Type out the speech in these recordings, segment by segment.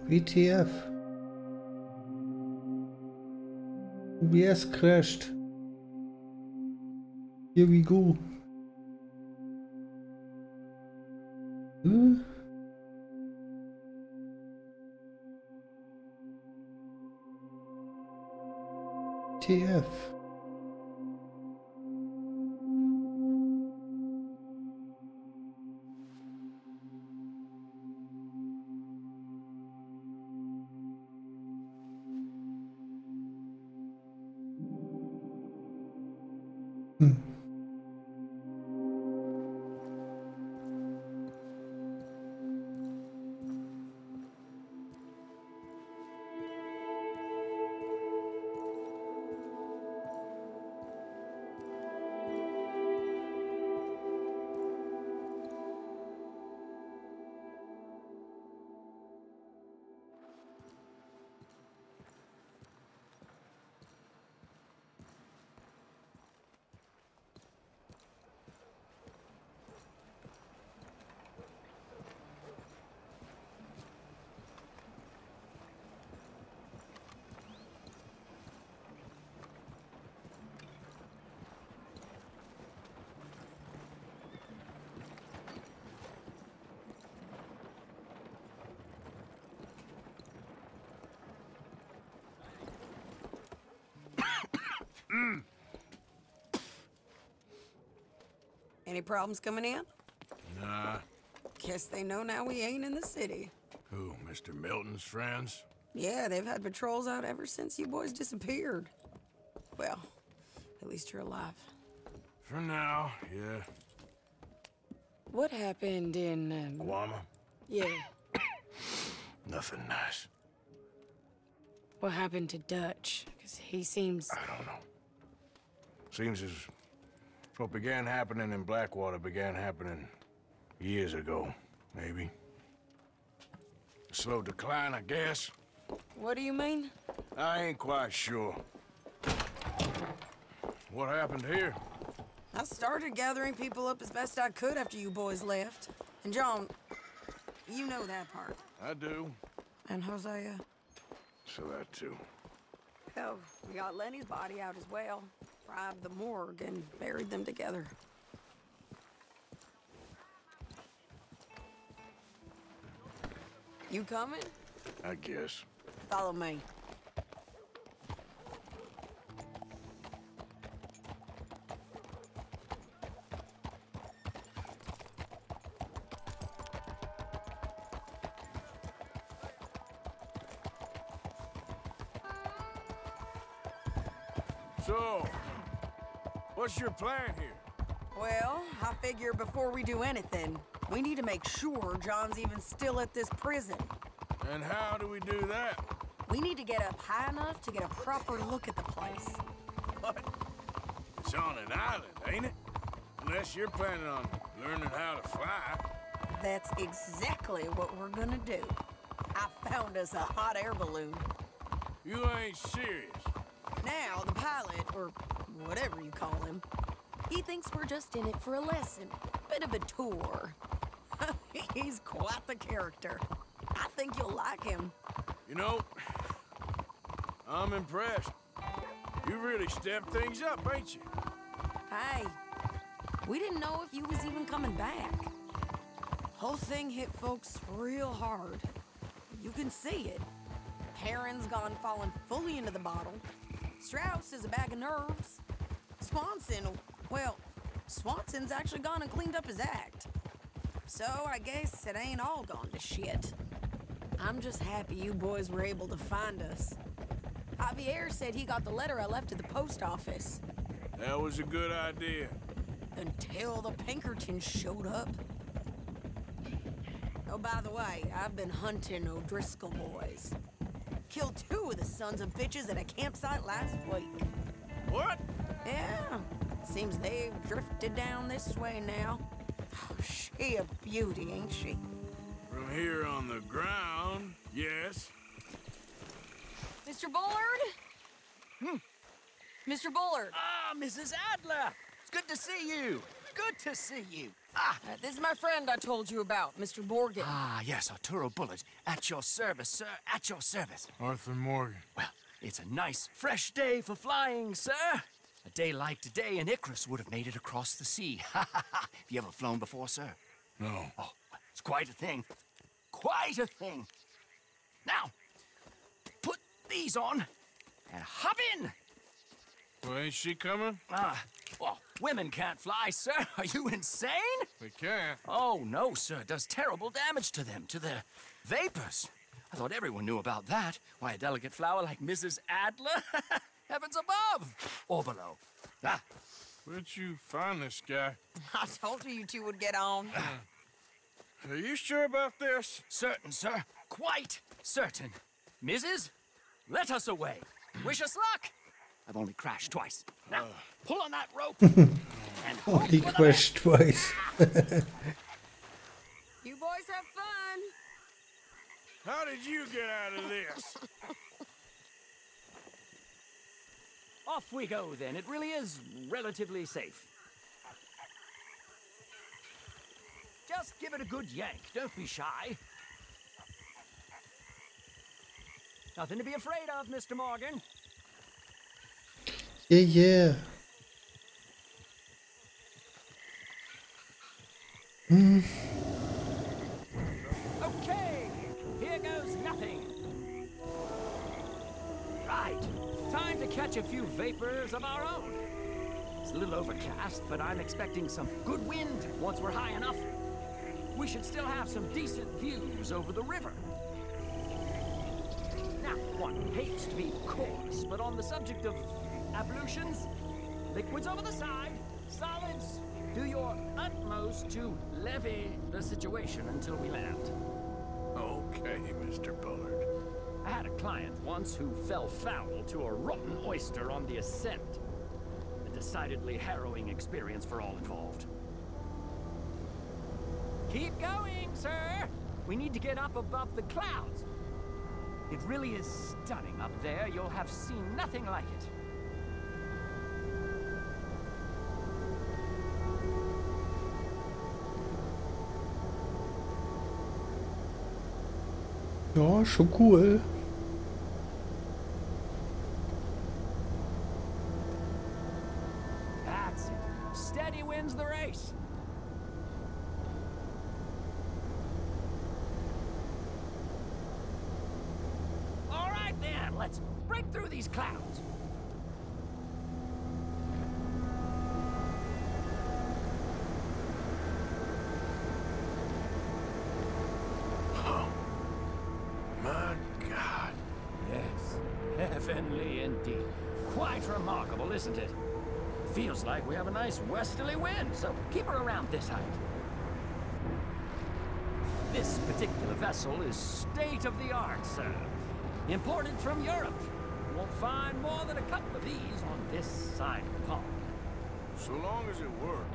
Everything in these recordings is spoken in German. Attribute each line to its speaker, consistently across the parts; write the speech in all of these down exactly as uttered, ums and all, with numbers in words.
Speaker 1: W T F. O B S crashed. Here we go. Hm? T F. Hm.
Speaker 2: Any problems coming in?
Speaker 3: Nah.
Speaker 2: Guess they know now we ain't in the city.
Speaker 3: Who, Mister Milton's friends?
Speaker 2: Yeah, they've had patrols out ever since you boys disappeared. Well, at least you're alive.
Speaker 3: For now, yeah.
Speaker 2: What happened in, um...
Speaker 3: Guama?
Speaker 2: Yeah.
Speaker 3: Nothing nice.
Speaker 2: What happened to Dutch? Because he seems...
Speaker 3: I don't know. Seems as what began happening in Blackwater began happening years ago, maybe. A slow decline, I guess.
Speaker 2: What do you mean?
Speaker 3: I ain't quite sure. What happened here?
Speaker 2: I started gathering people up as best I could after you boys left. And John, you know that part.
Speaker 3: I do.
Speaker 2: And Hosea?
Speaker 3: So that too.
Speaker 2: Hell, we got Lenny's body out as well. Bribed the morgue and buried them together. You coming?
Speaker 3: I guess.
Speaker 2: Follow me.
Speaker 3: So, what's your plan here?
Speaker 2: Well, I figure before we do anything, we need to make sure John's even still at this prison.
Speaker 3: And how do we do that?
Speaker 2: We need to get up high enough to get a proper look at the place.
Speaker 3: What? It's on an island, ain't it? Unless you're planning on learning how to fly.
Speaker 2: That's exactly what we're gonna do. I found us a hot air balloon.
Speaker 3: You ain't serious.
Speaker 2: Now, the pilot, or whatever you call him, he thinks we're just in it for a lesson. Bit of a tour. He's quite the character. I think you'll like him.
Speaker 3: You know, I'm impressed. You really stepped things up, ain't you?
Speaker 2: Hey, we didn't know if you was even coming back. Whole thing hit folks real hard. You can see it. Perrin's gone falling fully into the bottle. Strauss is a bag of nerves. Swanson, well, Swanson's actually gone and cleaned up his act. So I guess it ain't all gone to shit. I'm just happy you boys were able to find us. Javier said he got the letter I left at the post office.
Speaker 3: That was a good idea.
Speaker 2: Until the Pinkertons showed up. Oh, by the way, I've been hunting O'Driscoll boys. Killed two of the sons of bitches at a campsite last week.
Speaker 3: What?
Speaker 2: Yeah, seems they've drifted down this way now. Oh, she a beauty, ain't she?
Speaker 3: From here on the ground, yes.
Speaker 2: Mister Bullard?
Speaker 4: Hmm.
Speaker 2: Mister Bullard.
Speaker 4: Ah, Missus Adler! It's good to see you. Good to see you. Ah,
Speaker 2: Uh, this is my friend I told you about, Mister Morgan.
Speaker 4: ah, yes, Arturo Bullet. At your service, sir. At your service.
Speaker 3: Arthur Morgan.
Speaker 4: Well, it's a nice, fresh day for flying, sir. A day like today, an Icarus would have made it across the sea. Ha ha ha. Have you ever flown before, sir?
Speaker 3: No.
Speaker 4: Oh, it's quite a thing. Quite a thing. Now, put these on and hop in.
Speaker 3: Well, ain't she coming?
Speaker 4: Ah, well, women can't fly, sir. Are you insane?
Speaker 3: We can't.
Speaker 4: Oh, no, sir. It does terrible damage to them, to their vapors. I thought everyone knew about that. Why, a delicate flower like Missus Adler? Heavens above! Or below. Ah,
Speaker 3: Where'd you find this guy?
Speaker 2: I told you you two would get on.
Speaker 3: Are you sure about this?
Speaker 4: certain, sir. Quite certain. Missus, let us away. Wish us luck. I've only crashed twice. Now, pull on that rope. and hope
Speaker 1: Only
Speaker 4: for the
Speaker 1: crashed twice.
Speaker 2: You boys have fun.
Speaker 3: How did you get out of this?
Speaker 4: Off we go, then. It really is relatively safe. Just give it a good yank. Don't be shy. Nothing to be afraid of, Mister Morgan.
Speaker 1: Yeah, yeah. Hmm.
Speaker 4: Okay, here goes nothing. Right, time to catch a few vapors of our own. It's a little overcast, but I'm expecting some good wind once we're high enough. We should still have some decent views over the river. Now, one hates to be coarse, but on the subject of ablutions, liquids over the side, solids, do your utmost to levy the situation until we land.
Speaker 3: Okay, Mister Bullard.
Speaker 4: I had a client once who fell foul to a rotten oyster on the ascent. A decidedly harrowing experience for all involved. Keep going, sir! We need to get up above the clouds. It really is stunning up there. You'll have seen nothing like it.
Speaker 1: Ja, schon cool.
Speaker 4: That's it. Steady wins the race. All right, then. Let's break through these clouds.
Speaker 3: My God.
Speaker 4: Yes, heavenly indeed. Quite remarkable, isn't it? Feels like we have a nice westerly wind, so keep her around this height. This particular vessel is state-of-the-art, sir. Imported from Europe. You won't find more than a couple of these on this side of the pond.
Speaker 3: So long as it works.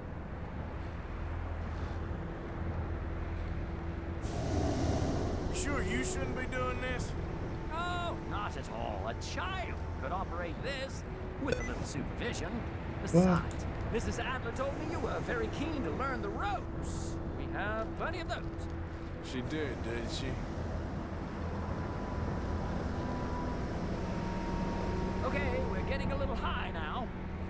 Speaker 3: Sure you shouldn't be doing this?
Speaker 4: Oh, not at all. A child could operate this with a little supervision. Besides, Missus Adler told me you were very keen to learn the ropes. We have plenty of those.
Speaker 3: She did, did she?
Speaker 4: Okay, we're getting a little high now.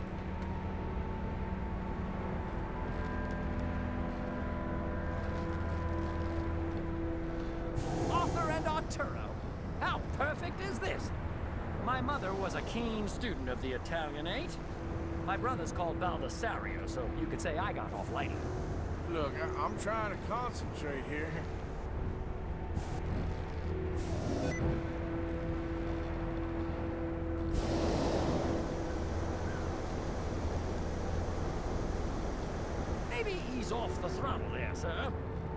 Speaker 4: Arthur and Arturo. How perfect is this? My mother was a keen student of the Italianate. My brother's called Baldessario, so you could say I got off lightly.
Speaker 3: Look, I I'm trying to concentrate here.
Speaker 4: Maybe ease off the throttle there, sir.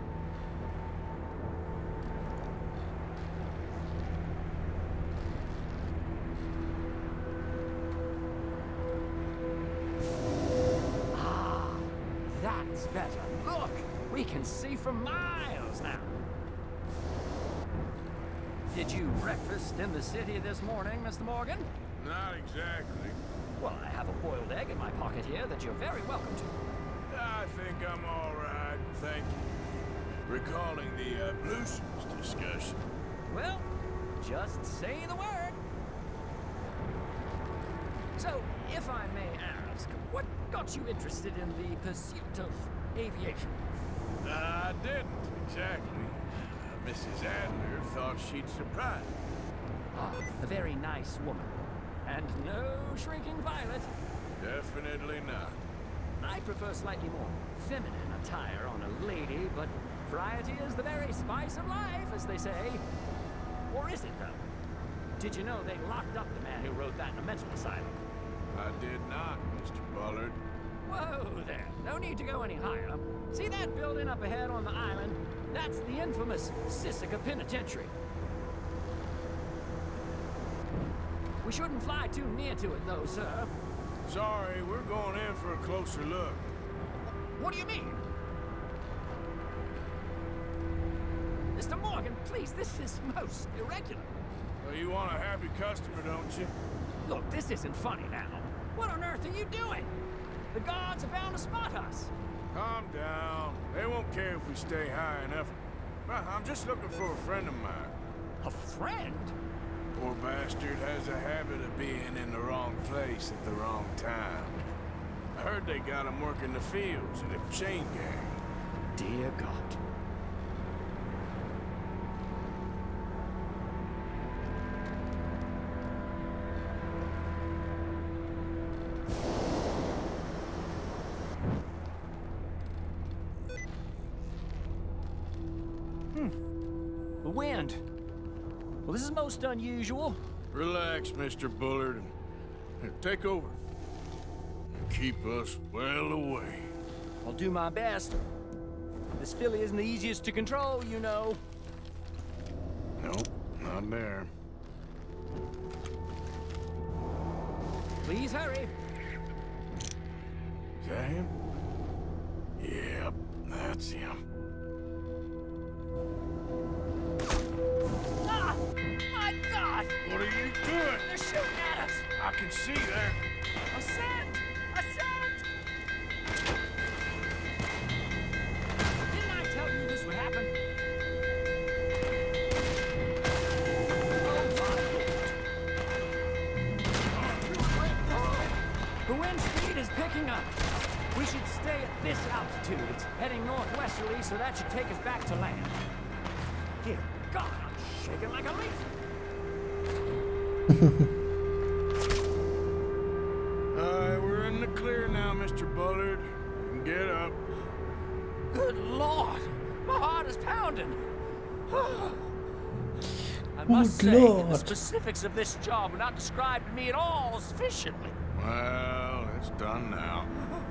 Speaker 4: Ah, that's better. Look, we can see for miles now. Did you breakfast in the city this morning, Mister Morgan?
Speaker 3: Not exactly.
Speaker 4: Well, I have a boiled egg in my pocket here that you're very welcome to.
Speaker 3: I think I'm all right, thank you. Recalling the ablutions discussion.
Speaker 4: Well, just say the word. So, if I may ask, what got you interested in the pursuit of aviation?
Speaker 3: I didn't, exactly. Uh, Missus Adler thought she'd surprise me.
Speaker 4: Ah, a very nice woman. And no shrinking violet.
Speaker 3: Definitely not.
Speaker 4: I prefer slightly more feminine attire on a lady, but variety is the very spice of life, as they say. Or is it, though? Did you know they locked up the man who wrote that in a mental asylum?
Speaker 3: I did not, Mister Bullard.
Speaker 4: Whoa there. No need to go any higher. See that building up ahead on the island? That's the infamous Sisika Penitentiary. We shouldn't fly too near to it, though, sir.
Speaker 3: Sorry, we're going in for a closer look.
Speaker 4: What do you mean? Mister Morgan, please, this is most irregular.
Speaker 3: Well, you want a happy customer, don't you?
Speaker 4: Look, this isn't funny now. What on earth are you doing? The guards are bound to spot us.
Speaker 3: Calm down. They won't care if we stay high enough. Well, I'm just looking for a friend of mine.
Speaker 4: A friend?
Speaker 3: Poor bastard has a habit of being in the wrong place at the wrong time. I heard they got him working the fields in a chain gang.
Speaker 4: Dear God. Hmm. The wind. Well, this is most unusual.
Speaker 3: Relax, Mister Bullard. Here, take over. Keep us well away.
Speaker 4: I'll do my best. This filly isn't the easiest to control, you know.
Speaker 3: Nope, not there.
Speaker 4: Please hurry.
Speaker 3: Is that him? Yep, that's him.
Speaker 4: Ah! My God!
Speaker 3: What are you doing?
Speaker 4: They're shooting at us!
Speaker 3: I can see that.
Speaker 4: Ascend! Ascend! Didn't I tell you this would happen? The wind speed is picking up. We should stay at this altitude. It's heading northwesterly, so that should take us back to land. Dear God, I'm shaking like a leaf.
Speaker 3: Alright, we're in the clear now, Mister Bullard. You can get up.
Speaker 4: Good Lord! My heart is pounding. I
Speaker 1: Good
Speaker 4: must say, the
Speaker 1: Lord.
Speaker 4: specifics of this job were not described to me at all sufficiently.
Speaker 3: Well, it's done now.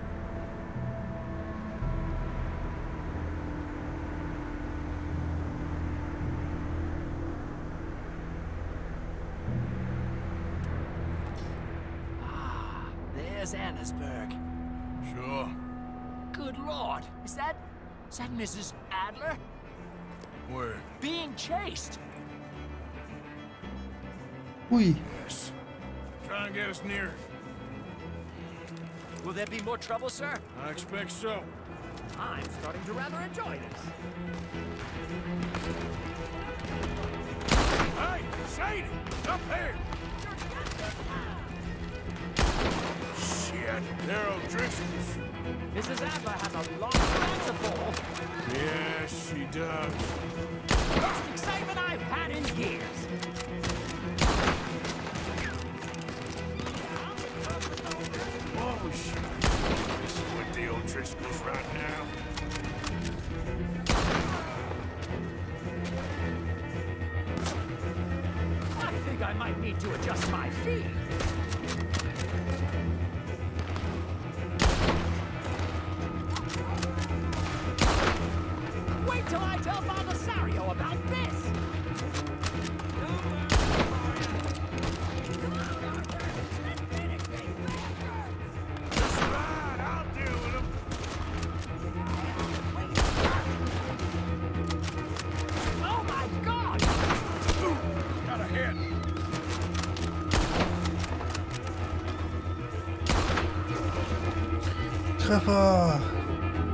Speaker 4: Ah, there's Annesburg.
Speaker 3: Sure.
Speaker 4: Good Lord, is that... is that Missus Adler?
Speaker 3: Where?
Speaker 4: Being chased.
Speaker 1: Ui.
Speaker 3: Yes. Try and get us near.
Speaker 4: Will there be more trouble, sir?
Speaker 3: I expect so.
Speaker 4: I'm starting to rather enjoy this.
Speaker 3: Hey, Sadie! Up here! Shit, they're O'Driscoll's.
Speaker 4: Missus Adler has a long time to fall.
Speaker 3: Yes, she does.
Speaker 4: Most excitement I've had in years.
Speaker 3: What was she? This is with the O'Driscolls right now.
Speaker 4: I think I might need to adjust my feet. Wait till I tell Father Sario about this!
Speaker 3: That's right, I'll deal with them.
Speaker 4: Oh my God!
Speaker 3: Ooh, got a hit.
Speaker 1: Treffer.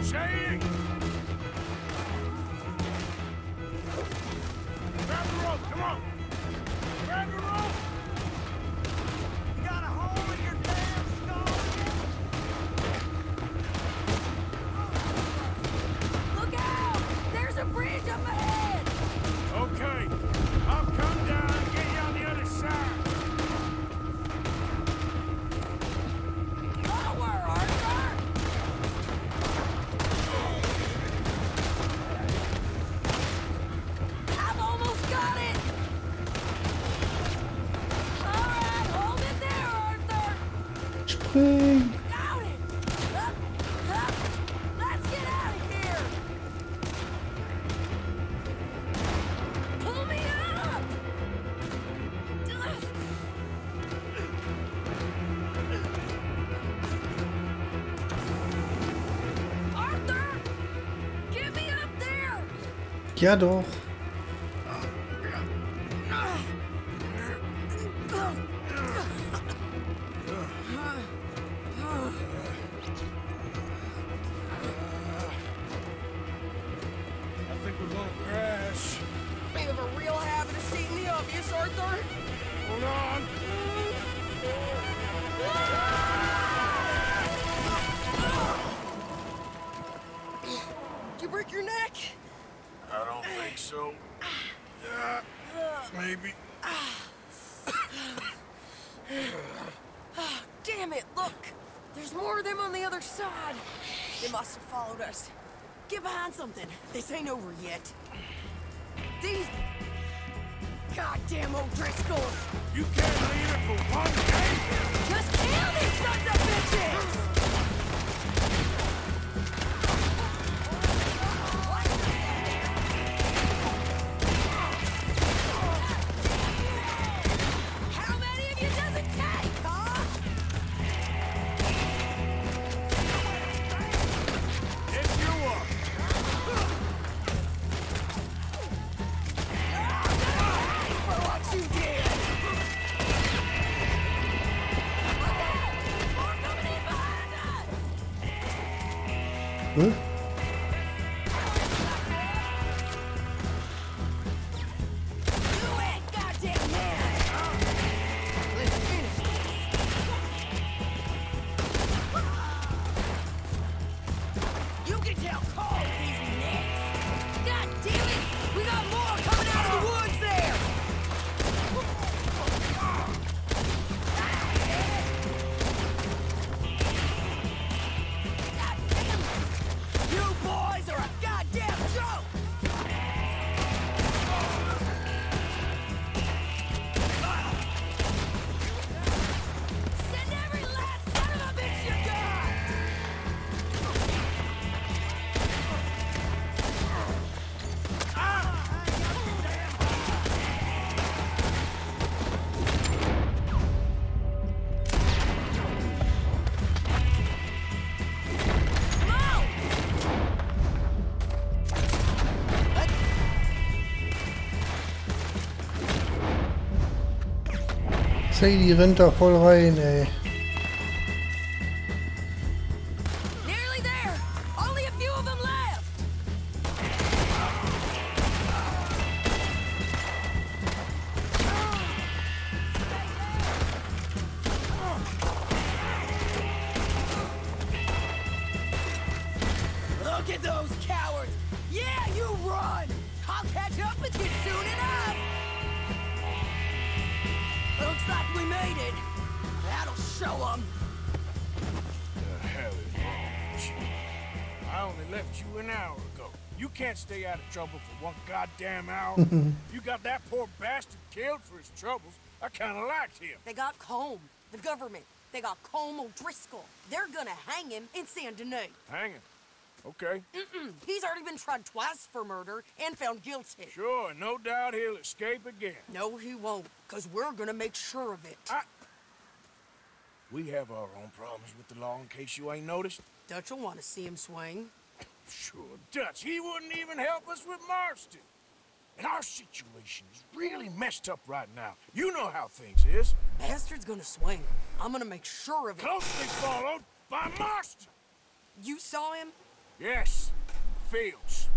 Speaker 3: saying? Grab the rope, come on! Grab the rope!
Speaker 4: You got a hole in your damn skull!
Speaker 2: Look out! There's a bridge up ahead!
Speaker 3: Okay, I'll come down and get you on the other side.
Speaker 2: Lower, Arthur! I've almost got it! Alright, hold it there, Arthur!
Speaker 1: Spring!
Speaker 2: Got it! Up, up! Let's get out of here! Pull me up! Arthur! Get me up there!
Speaker 1: Ja doch.
Speaker 3: I think we're gonna crash.
Speaker 2: We have a real habit of stating the obvious, Arthur.
Speaker 3: Hold on.
Speaker 2: Did you break your neck?
Speaker 3: I don't think so. Yeah, maybe.
Speaker 2: Damn it, look! There's more of them on the other side. They must have followed us. Get behind something. This ain't over yet. These goddamn O'Driscolls!
Speaker 3: You can't leave it for one day.
Speaker 2: Just kill these sons of bitches! How many of you does it take, huh?
Speaker 3: If you are.
Speaker 2: For what you did! More coming in behind us!
Speaker 1: Hä?
Speaker 2: Do it, goddamn man! Let's finish this. You can tell Cole he's next. God damn it! We got more coming out of the woods there! God damn it! You boys are a goddamn joke! Send every last son of a bitch you got! Come on!
Speaker 1: Sadie rennt da voll rein, ey.
Speaker 2: Nearly there! Only a few of them left! Look at those cowards! Yeah, you run! I'll catch up with you soon enough! Looks like we made it. That'll show them.
Speaker 3: The hell is wrong with you? I only left you an hour ago. You can't stay out of trouble for one goddamn hour. You got that poor bastard killed for his troubles. I kinda liked him.
Speaker 2: They got Combe, the government. They got Combe O'Driscoll. They're gonna hang him in Saint Denis.
Speaker 3: Hanging. Okay.
Speaker 2: Mm-mm. He's already been tried twice for murder and found guilty.
Speaker 3: Sure, no doubt he'll escape again.
Speaker 2: No, he won't, because we're gonna make sure of it.
Speaker 3: I... We have our own problems with the law, in case you ain't noticed.
Speaker 2: Dutch will want to see him swing.
Speaker 3: Sure, Dutch, he wouldn't even help us with Marston. And our situation is really messed up right now. You know how things is.
Speaker 2: Bastard's gonna swing. I'm gonna make sure of it.
Speaker 3: Closely followed by Marston.
Speaker 2: You saw him?
Speaker 3: Yes, fields.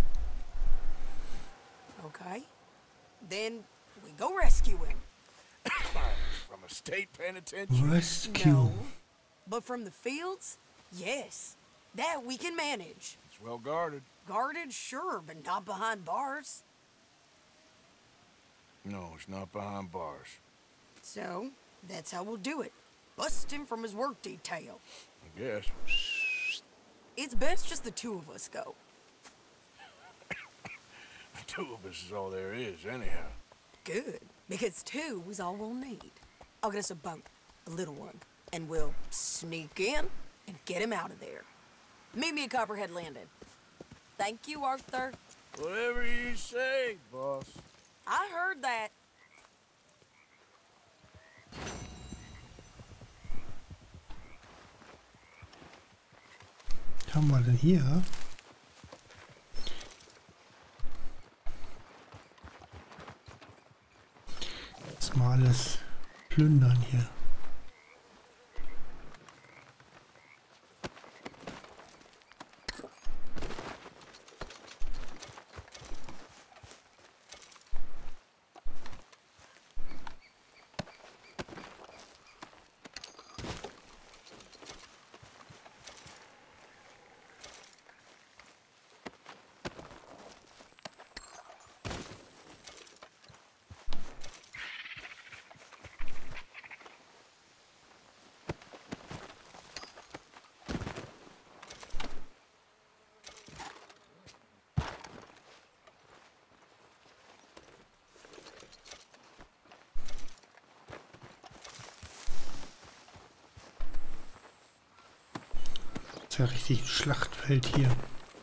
Speaker 2: Okay. Then we go rescue him.
Speaker 3: From a state penitentiary?
Speaker 1: Rescue.
Speaker 2: No. But from the fields? Yes. That we can manage.
Speaker 3: It's well guarded.
Speaker 2: Guarded, sure, but not behind bars.
Speaker 3: No, it's not behind bars.
Speaker 2: So, that's how we'll do it. Bust him from his work detail.
Speaker 3: I guess.
Speaker 2: It's best just the two of us go.
Speaker 3: The two of us is all there is, anyhow.
Speaker 2: Good, because two is all we'll need. I'll get us a boat, a little one, and we'll sneak in and get him out of there. Meet me at Copperhead Landing. Thank you, Arthur.
Speaker 3: Whatever you say, boss.
Speaker 2: I heard that.
Speaker 1: Was haben wir denn hier? Jetzt mal alles plündern hier. Das ist ja richtig ein Schlachtfeld hier.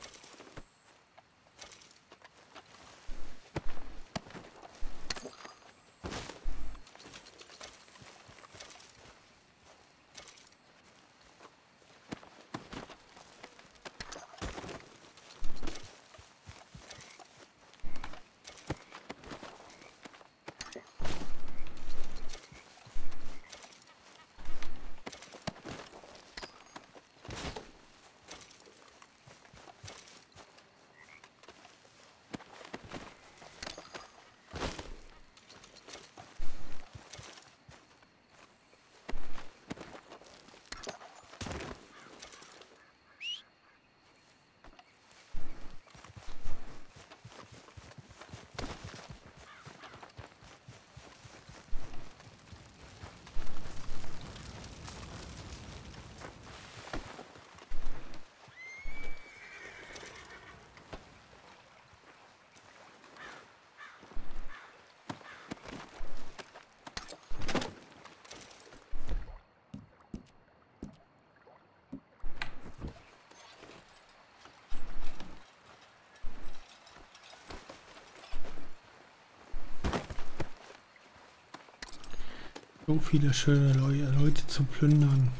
Speaker 1: So viele schöne Leu- Leute zu plündern.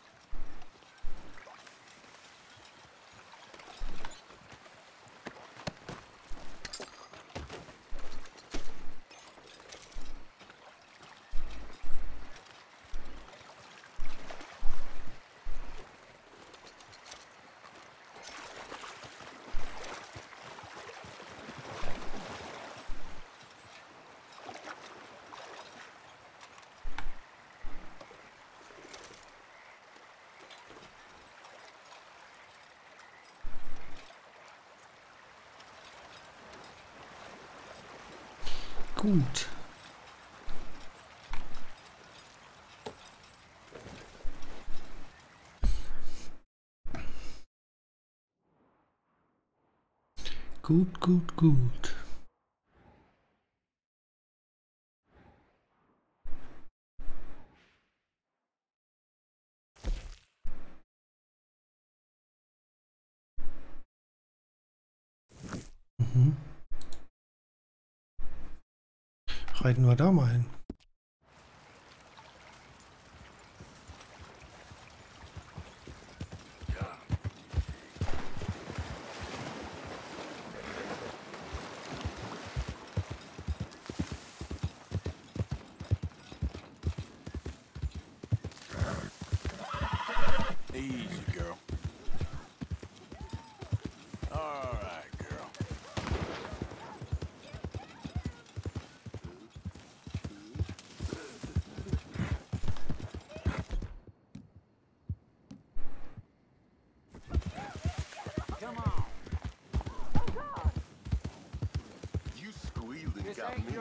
Speaker 1: Gut. Gut, gut, gut. Mhm. Reiten wir da mal hin.
Speaker 3: Easy, girl.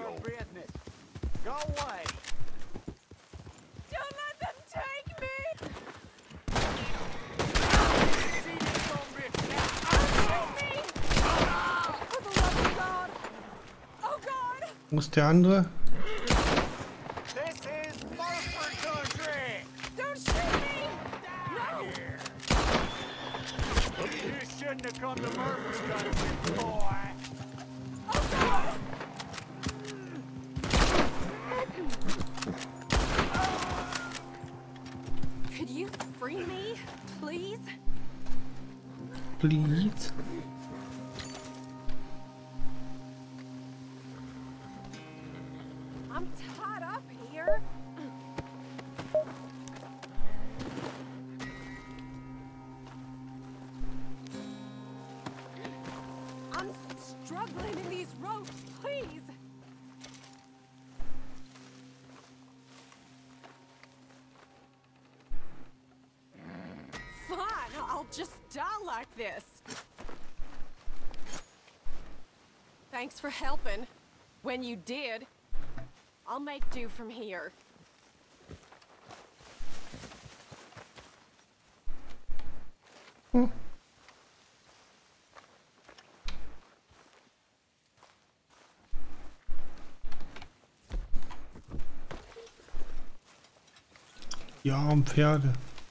Speaker 3: your
Speaker 4: business. Go away.
Speaker 2: Don't let them take me!
Speaker 4: See this son bitch now.
Speaker 2: Take me! For the love of God! Oh God!
Speaker 1: Wo ist der andere?
Speaker 4: This is Murford country.
Speaker 2: Don't shoot me! No!
Speaker 4: You shouldn't have come to Murford country, boy.
Speaker 2: Oh God! Could you free me, please?
Speaker 1: Please.
Speaker 2: I'm tied up here. I'm struggling in these ropes, please. Fine, I'll just die like this. Thanks for helping. When you did, I'll make do from here.
Speaker 1: Hm. Die armen Pferde.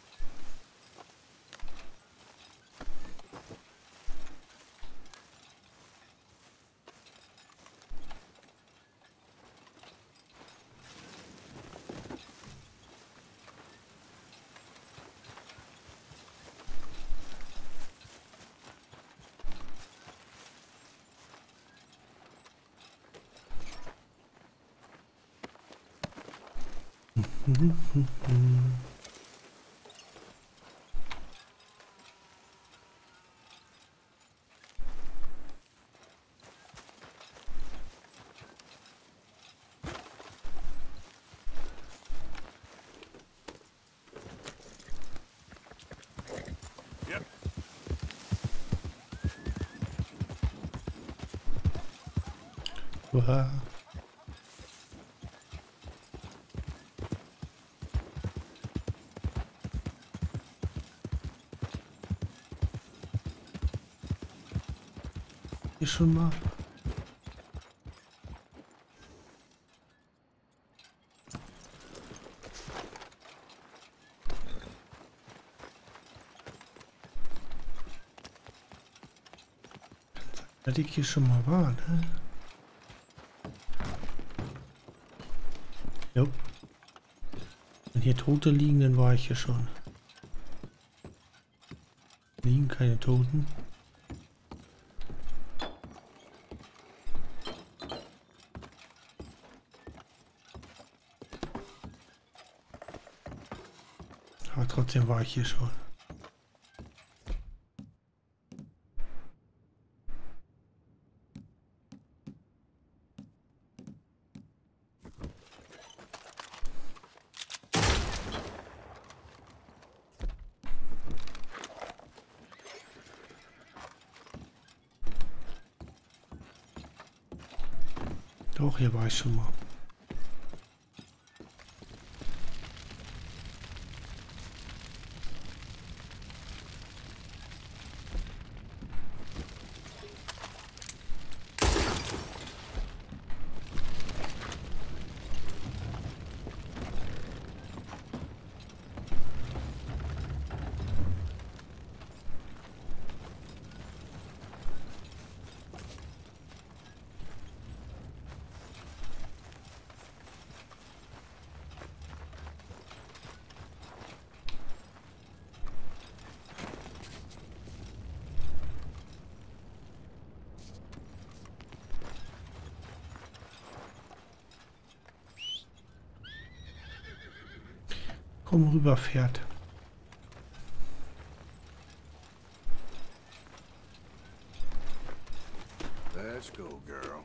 Speaker 3: Yep.
Speaker 1: Uah. Hier schon mal. Dass ich hier schon mal war, ne? Jo. Wenn hier Tote liegen, dann war ich hier schon. Liegen keine Toten. Aber trotzdem war ich hier schon. Doch, hier war ich schon mal. Komm rüber, Pferd.
Speaker 3: Let's go, girl.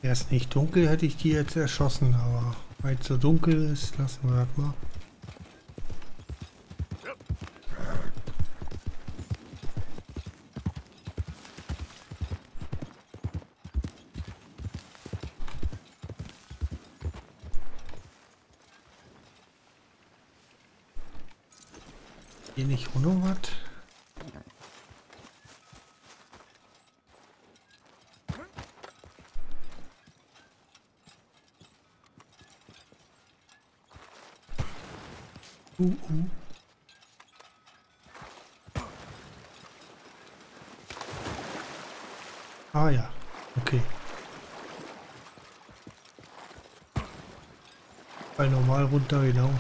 Speaker 1: Wäre es nicht dunkel, hätte ich die jetzt erschossen, aber weil es so dunkel ist, lassen wir das mal. Hier nicht auch noch was? Uh, uh. Ah ja, okay. Weil normal runter genau.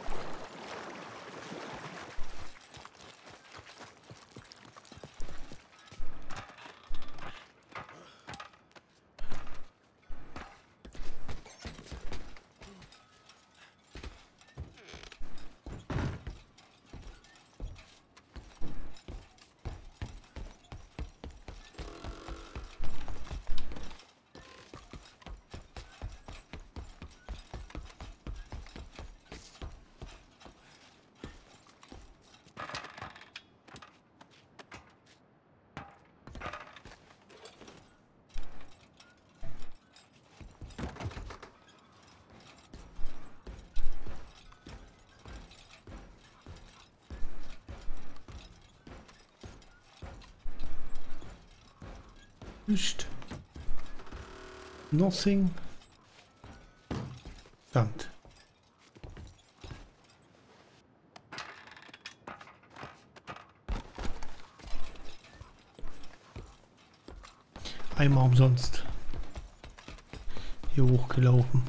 Speaker 1: Nicht. Nothing. Verdammt. Einmal umsonst hier hochgelaufen.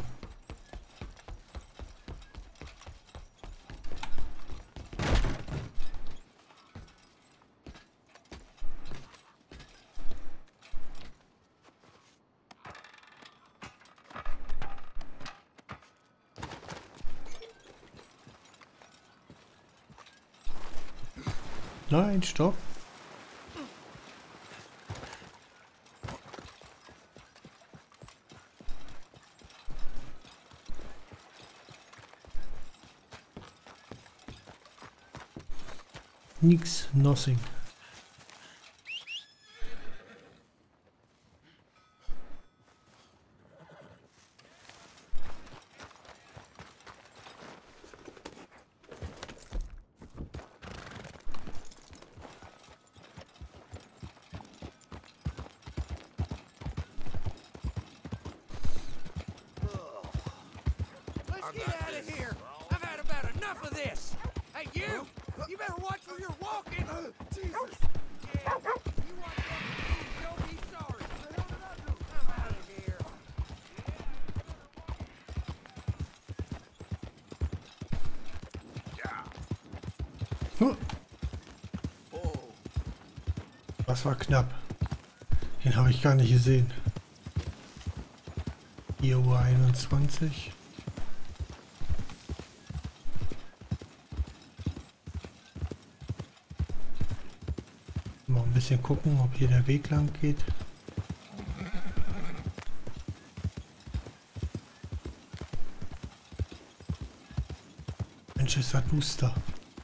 Speaker 1: Nein, stopp. Nix, nothing.
Speaker 5: Let's get out of here. I've had about enough of this. Hey, you! You better watch where you're walking. Jesus. Yeah. You want something, don't be sorry. The hell did I do? I'm out of here.
Speaker 1: Huh. Das war knapp. Den habe ich gar nicht gesehen. vier Uhr einundzwanzig. Mal ein bisschen gucken, ob hier der Weg lang geht. Mensch, ist das duster.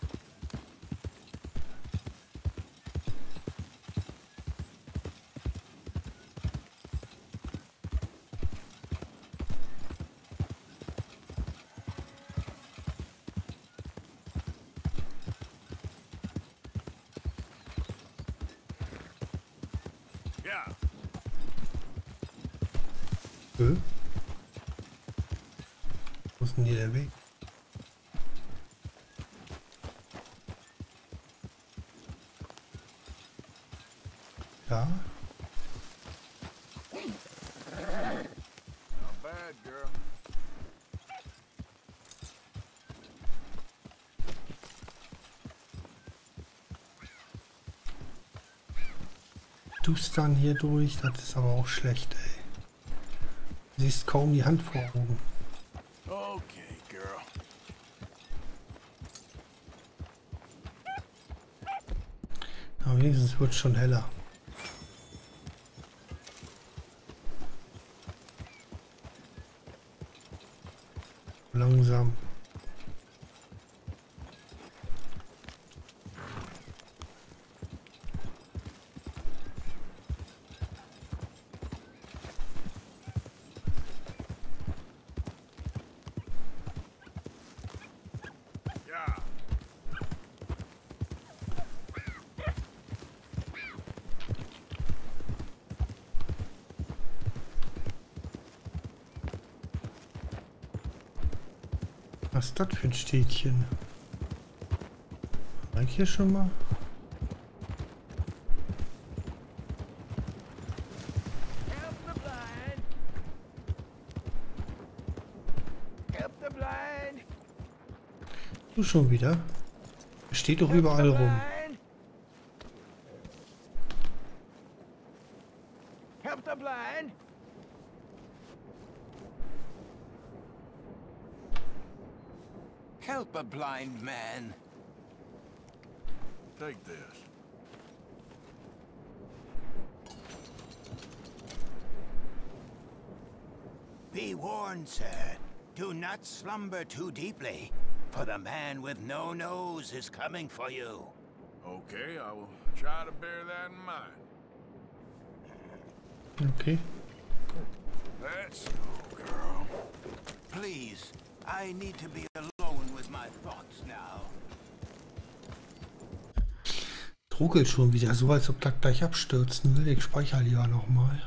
Speaker 3: Ja.
Speaker 1: Hä? Wo ist denn hier der Weg? Ja.
Speaker 3: Not bad, girl.
Speaker 1: Dustern hier durch, das ist aber auch schlecht, ey. Du siehst kaum die Hand vor Augen.
Speaker 3: Okay, girl.
Speaker 1: Aber wenigstens wird es schon heller. langsam. Was ist das für ein Städtchen? War ich hier schon mal?
Speaker 5: Help the blind. Help the blind.
Speaker 1: Du schon wieder? Steht doch überall rum.
Speaker 5: Help the blind. Help a blind man.
Speaker 3: Take this.
Speaker 5: Be warned, sir. Do not slumber too deeply, for the man with no nose is coming for you.
Speaker 3: Okay, I will try to bear that in mind.
Speaker 1: Okay.
Speaker 3: Let's go, girl.
Speaker 5: Please, I need to be alone with my thoughts now.
Speaker 1: Ruckelt schon wieder, so als ob das gleich abstürzen will. Ich speichere lieber nochmal.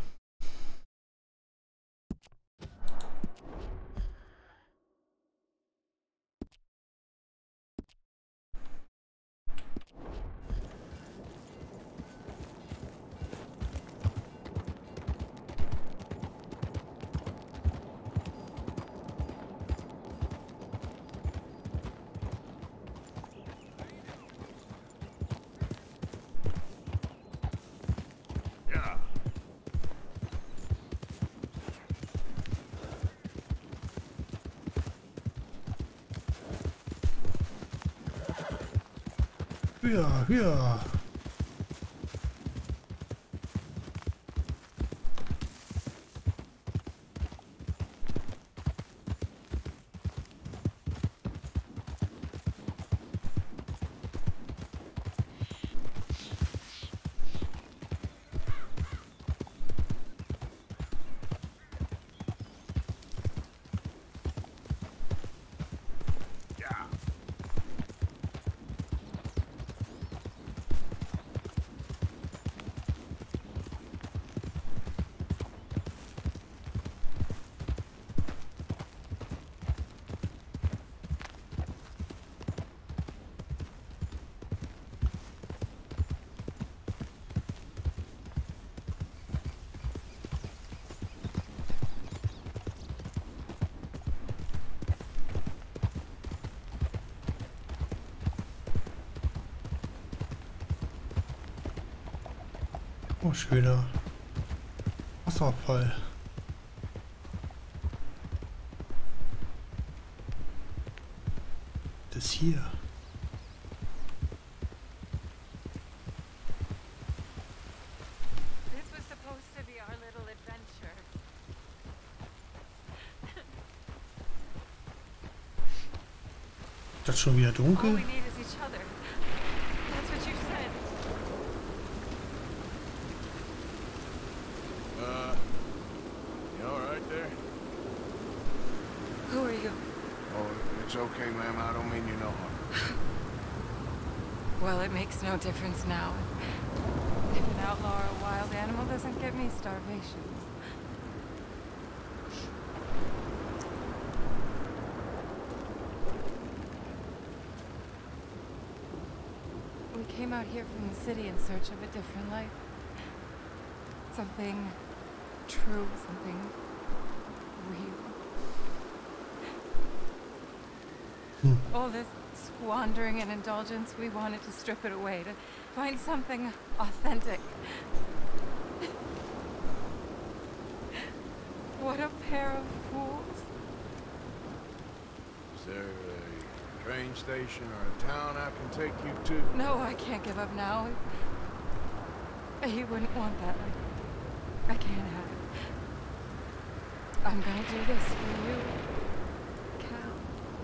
Speaker 1: Höher, höher. Oh, schöner Wasserfall. Das hier.
Speaker 6: This was supposed to be our little adventure.
Speaker 1: Ist das schon wieder
Speaker 6: All
Speaker 1: dunkel?
Speaker 6: we need is each other. That's what you said.
Speaker 3: Uh, you all right there?
Speaker 6: Who are you?
Speaker 3: Oh, it's okay, ma'am. I don't mean you no harm.
Speaker 6: Well, it makes no difference now. If an outlaw or a wild animal doesn't get me, starvation. We came out here from the city in search of a different life. Something true, something real. All this squandering and indulgence, we wanted to strip it away, to find something authentic. What a pair of fools.
Speaker 3: Is there a train station or a town I can take you to?
Speaker 6: No, I can't give up now. He wouldn't want that. I, I can't have it. I'm gonna do this for you, Cal.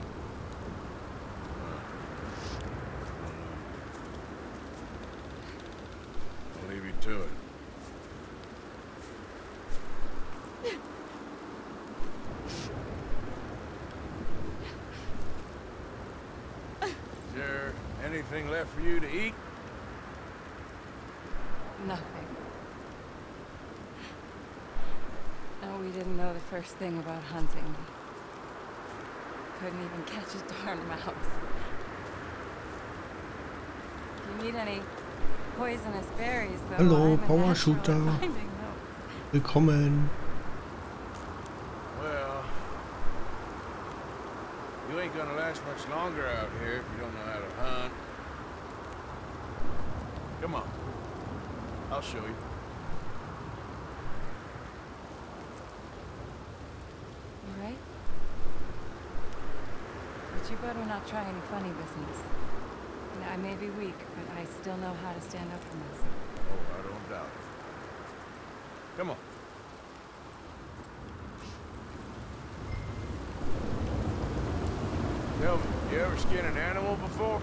Speaker 3: to it. Is there anything left for you to eat?
Speaker 6: Nothing. No, we didn't know the first thing about hunting. Couldn't even catch a darn mouse. If you need any poisonous berries, though,
Speaker 1: Hallo,
Speaker 6: I'm a natural
Speaker 1: Powershooter.
Speaker 6: at finding those.
Speaker 1: Willkommen.
Speaker 3: Well, you ain't gonna last much longer out here if you don't know how to hunt. Come on. I'll show you.
Speaker 6: You right? But you better not try any funny business. You know, I may be weak, but I still know how to stand up for myself.
Speaker 3: Oh, I don't doubt it. Come on. Tell me, you ever skin an animal before?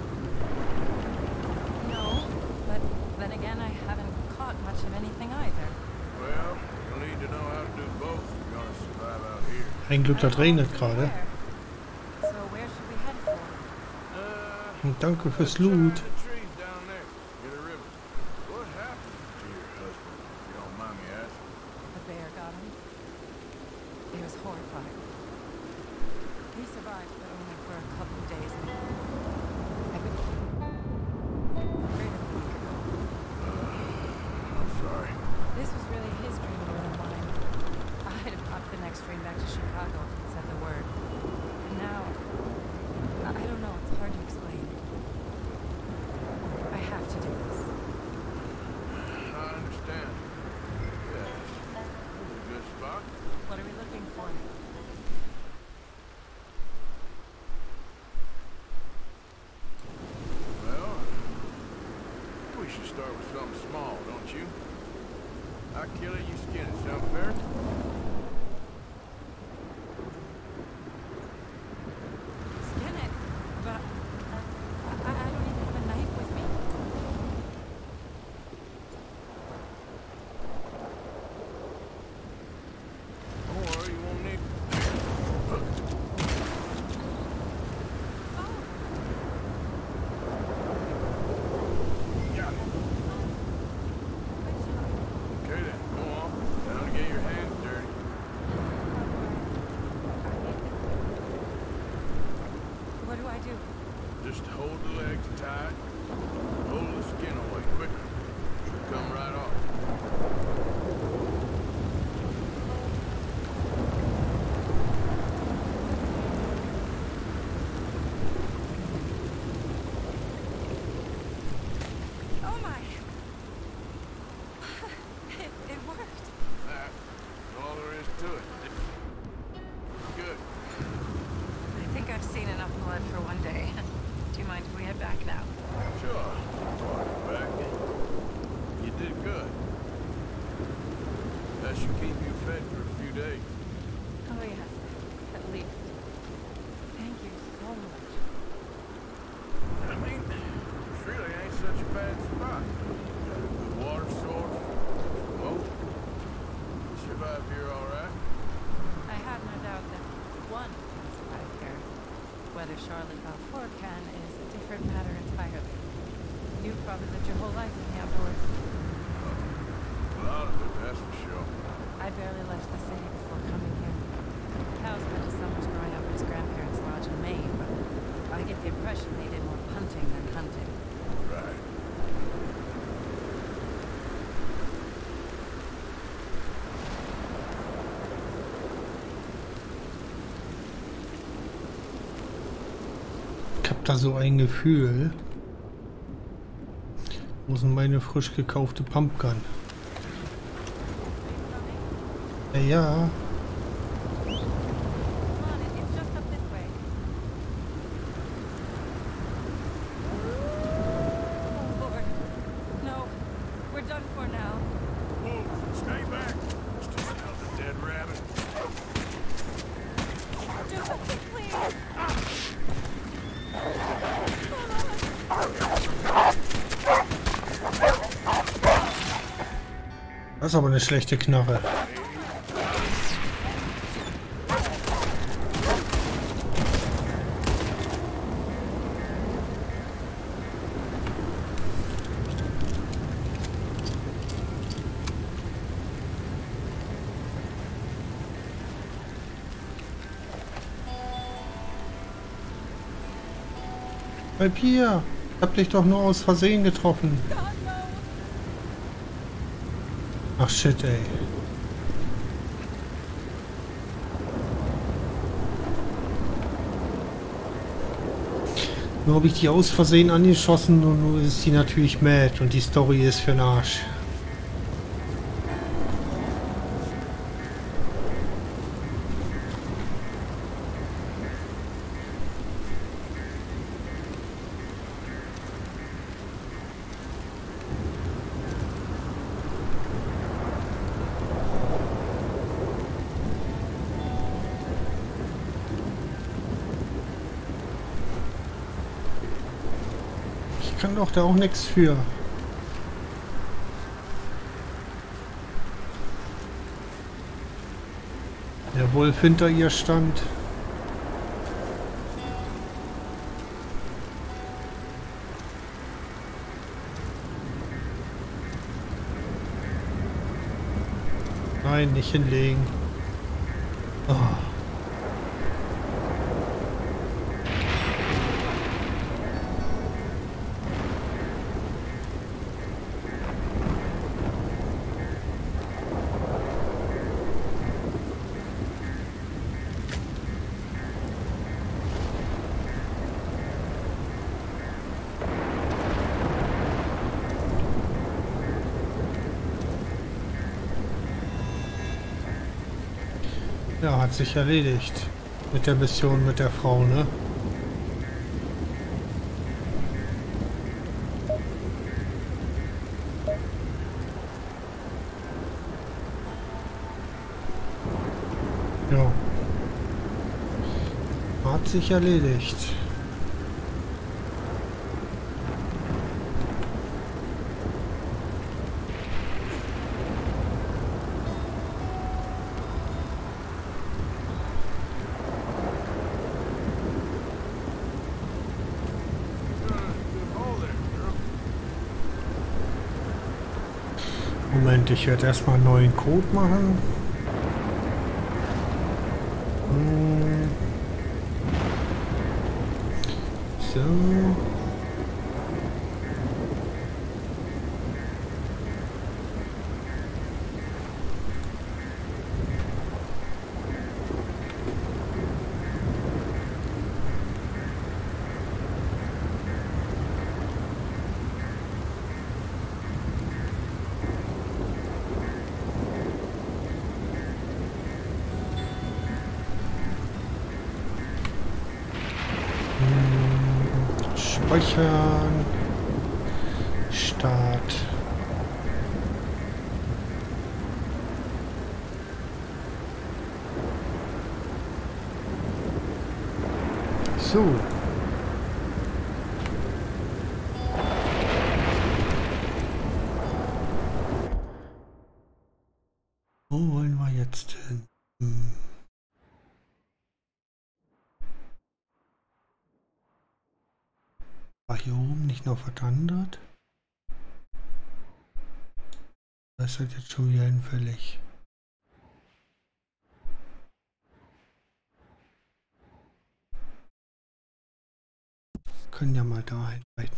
Speaker 6: No, but then again, I haven't caught much of anything either.
Speaker 3: Well, you'll need to know how to do both if you're gonna survive out here.
Speaker 1: Ein Glück, das regnet gerade.
Speaker 6: So where should we head for?
Speaker 3: Uh,
Speaker 1: Und danke
Speaker 3: let's
Speaker 1: fürs
Speaker 3: try
Speaker 1: Loot.
Speaker 3: the trees down there, near the river. What happened to your husband, if you don't mind me asking?
Speaker 6: The bear got him. He was horrified. He survived, but only for a couple of days. I could... Afraid of a week ago.
Speaker 3: I'm sorry.
Speaker 6: This was really his dream more than mine. I'd have popped the next train back to Chicago if he'd said the word. And now... I I don't know, it's hard to explain. I have to do this.
Speaker 3: I understand. Yes. This is a good spot.
Speaker 6: What are we looking for?
Speaker 3: Well, we should start with something small, don't you? I kill it, you skin it. Sound fair?
Speaker 6: Skin it, but I, I don't even have a knife with me.
Speaker 3: Don't worry, you won't need... Okay then, go on. Down to get your hands dirty.
Speaker 6: What do I do?
Speaker 3: Just hold the legs tight. Pull the skin away quickly. Should come right off.
Speaker 6: Oh my! it, it worked.
Speaker 3: That's all there is to it. Good.
Speaker 6: I think I've seen enough blood for one day. Do you mind if we head back now?
Speaker 3: Sure. Walk back. You did good. That should keep you fed for a few days.
Speaker 6: Oh yes, at least. Thank you so much.
Speaker 3: I mean, this really ain't such a bad spot. Got a good water source. Well, you survive here all right.
Speaker 6: I have no doubt that one can survive here. Whether Charlotte Balfour can is a different matter entirely. You've probably lived your whole life in the outdoors.
Speaker 3: A lot of it, that's for sure.
Speaker 6: I barely left the city before coming here. Hal spent his summers growing up at his grandparents' lodge in Maine, but I get the impression they did more punting than hunting.
Speaker 3: Right.
Speaker 1: Ich hab da so ein Gefühl. Wo ist denn meine frisch gekaufte Pumpgun? Ja, ja.
Speaker 6: Come on, it- it's just up this way. Oh Lord. No, we're done for now.
Speaker 3: Whoa, stay back. It's just another dead rabbit.
Speaker 6: Do something, please.
Speaker 1: Das ist aber eine schlechte Knarre. Bei Pia, ich hab dich doch nur aus Versehen getroffen. Ach shit, ey. Nur habe ich die aus Versehen angeschossen und nun ist sie natürlich mad und die Story ist für den Arsch. Ich kann doch da auch nichts für. Der Wolf hinter ihr stand. Nein, nicht hinlegen. Oh. Ja, hat sich erledigt. Mit der Mission mit der Frau, ne? Ja. Hat sich erledigt. Moment, ich werde erstmal einen neuen Code machen. Hm. So. Speichern. Start. So. Wo wollen wir jetzt hin? Hm. War hier oben nicht noch was anderes? Das ist halt jetzt schon wieder hinfällig. Wir können ja mal da einleiten.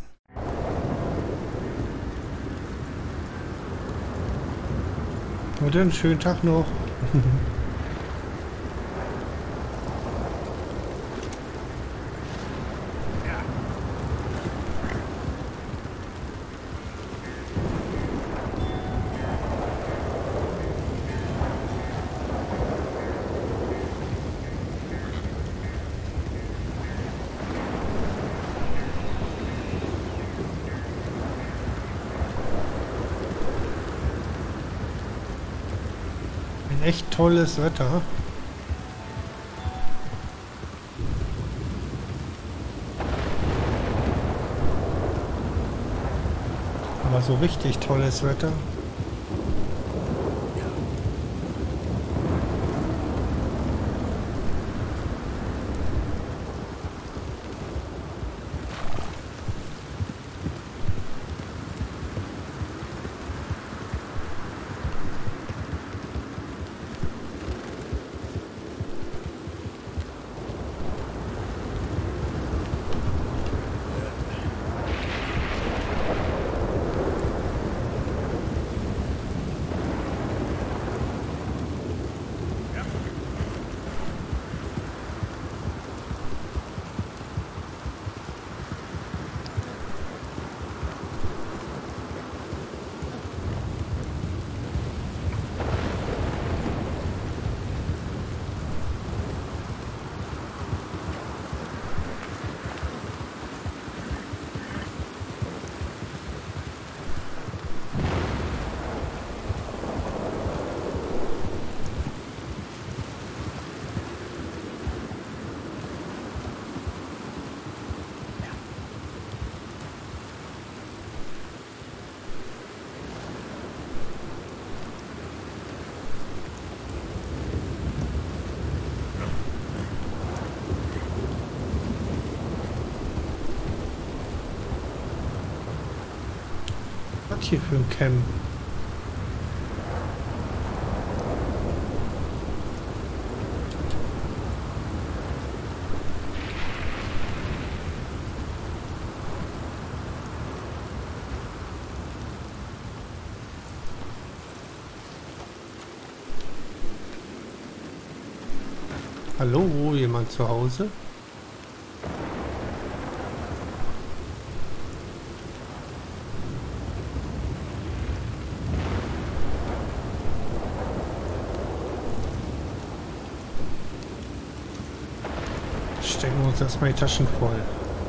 Speaker 1: Und dann schönen Tag noch. Echt tolles Wetter. Aber so richtig tolles Wetter. Was hier für ein Camp? Hallo, jemand zu Hause? Stecken wir uns erstmal die Taschen voll.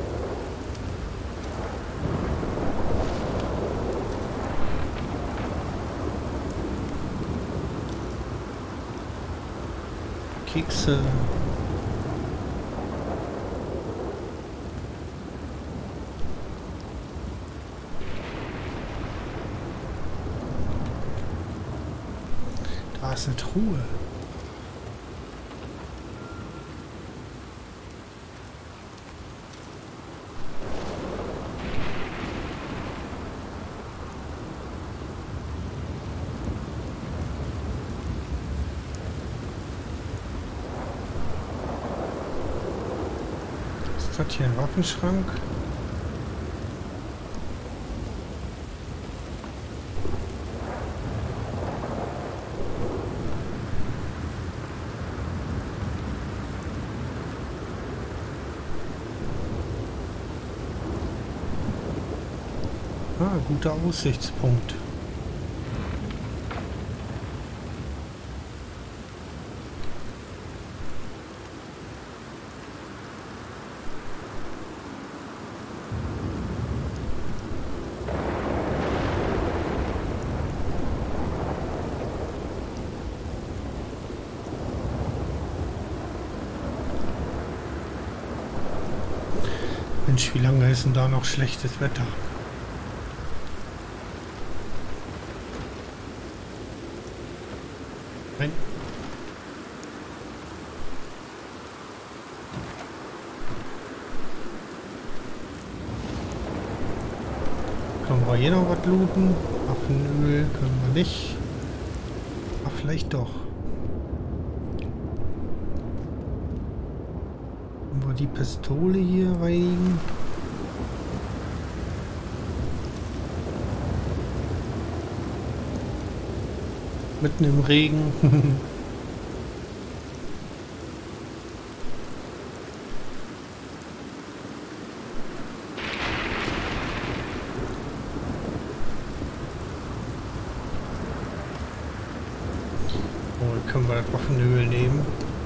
Speaker 1: Kekse. Da ist eine Truhe. Ist das hier ein Waffenschrank? Ah, guter Aussichtspunkt. Mensch, wie lange ist denn da noch schlechtes Wetter? Nein. Können wir hier noch was looten? Waffenöl können wir nicht. Ach, vielleicht doch. Können wir die Pistole hier reinigen? Mitten im Regen. Oh, können wir das Waffenöl nehmen.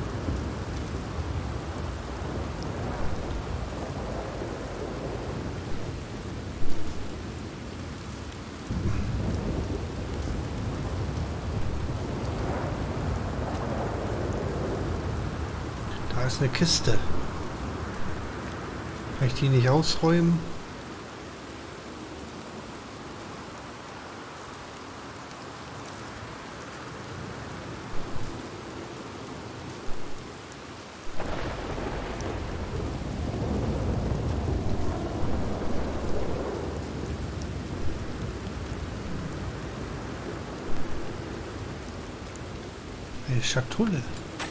Speaker 1: Da ist eine Kiste. Kann ich die nicht ausräumen? Eine Schatulle.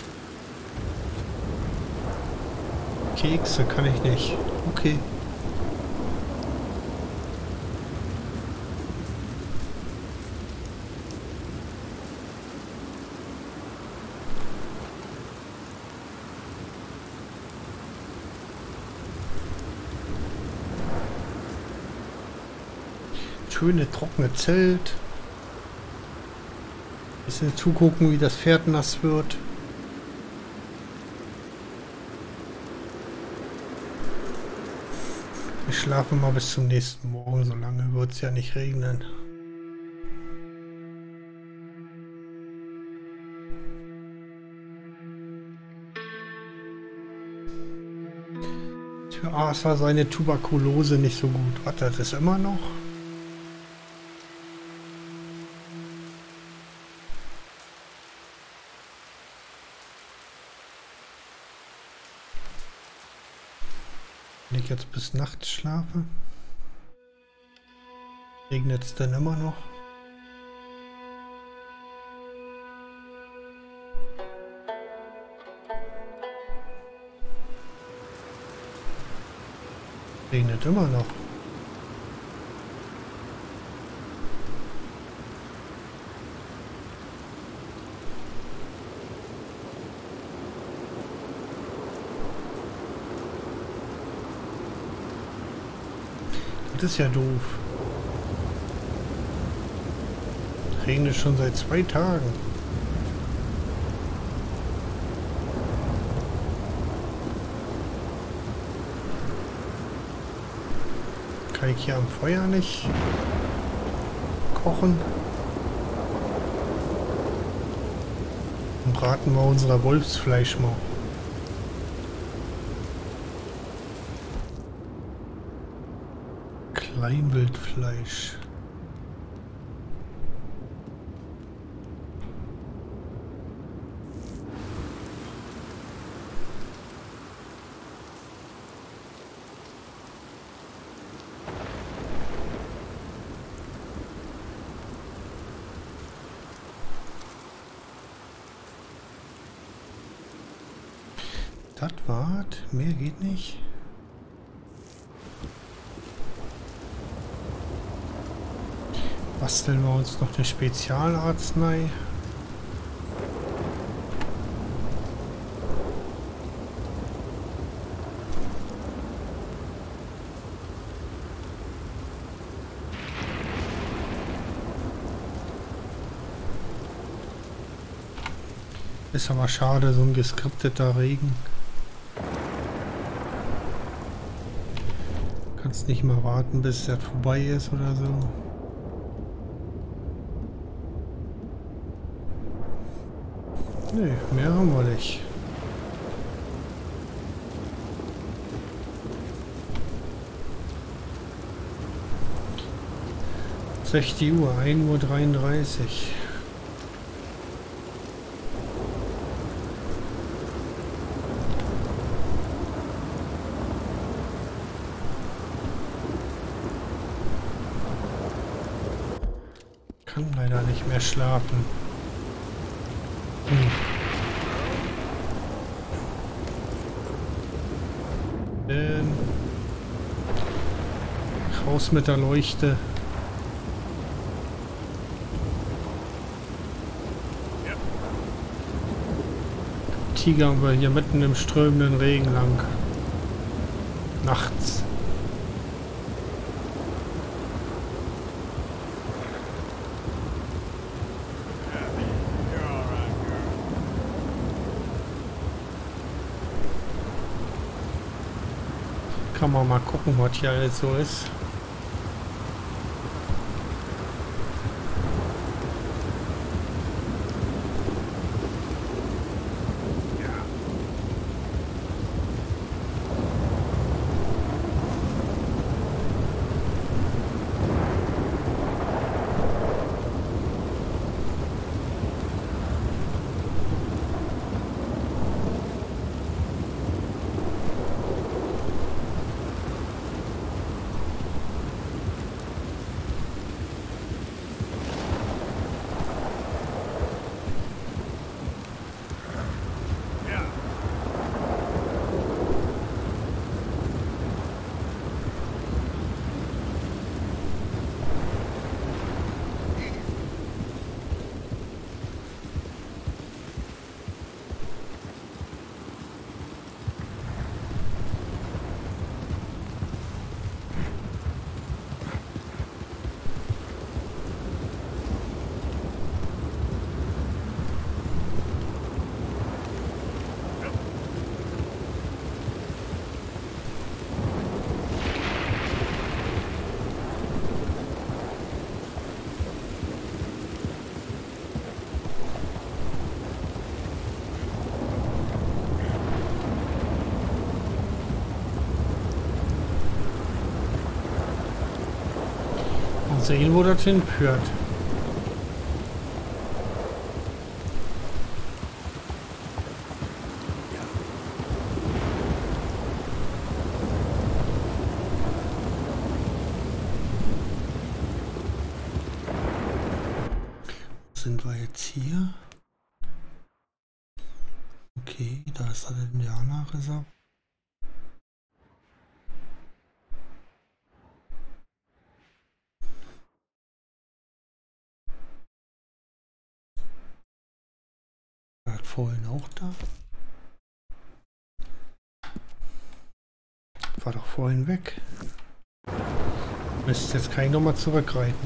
Speaker 1: Kekse kann ich nicht. Okay. Schöne trockene Zelt. Bisschen zugucken, wie das Pferd nass wird. Ich schlafe mal bis zum nächsten Morgen, so lange wird es ja nicht regnen. Für Arthur seine Tuberkulose nicht so gut. Hat er das immer noch? Wenn ich jetzt bis nachts schlafe. Regnet es denn immer noch? Regnet immer noch. Das ist ja doof. Regnet schon seit zwei Tagen. Kann ich hier am Feuer nicht kochen? Dann braten wir unser Wolfsfleisch mal. Kleinwildfleisch. Das war's. Mehr geht nicht. Basteln wir uns noch eine Spezialarznei. Ist aber schade, so ein geskripteter Regen. Kannst nicht mal warten, bis der vorbei ist oder so. Nee, mehr haben wir nicht. sechzig Uhr, ein Uhr dreiunddreißig. Kann leider nicht mehr schlafen. Hm. Ähm, raus mit der Leuchte. Tigern wir hier mitten im strömenden Regen lang. Nachts. Kann man mal gucken, was hier alles so ist. Sehen, wo das hinführt. sind wir jetzt hier? Okay, da ist das Indianerreservat. War das vorhin auch da? War doch vorhin weg. Müsste jetzt kann ich nochmal zurückreiten.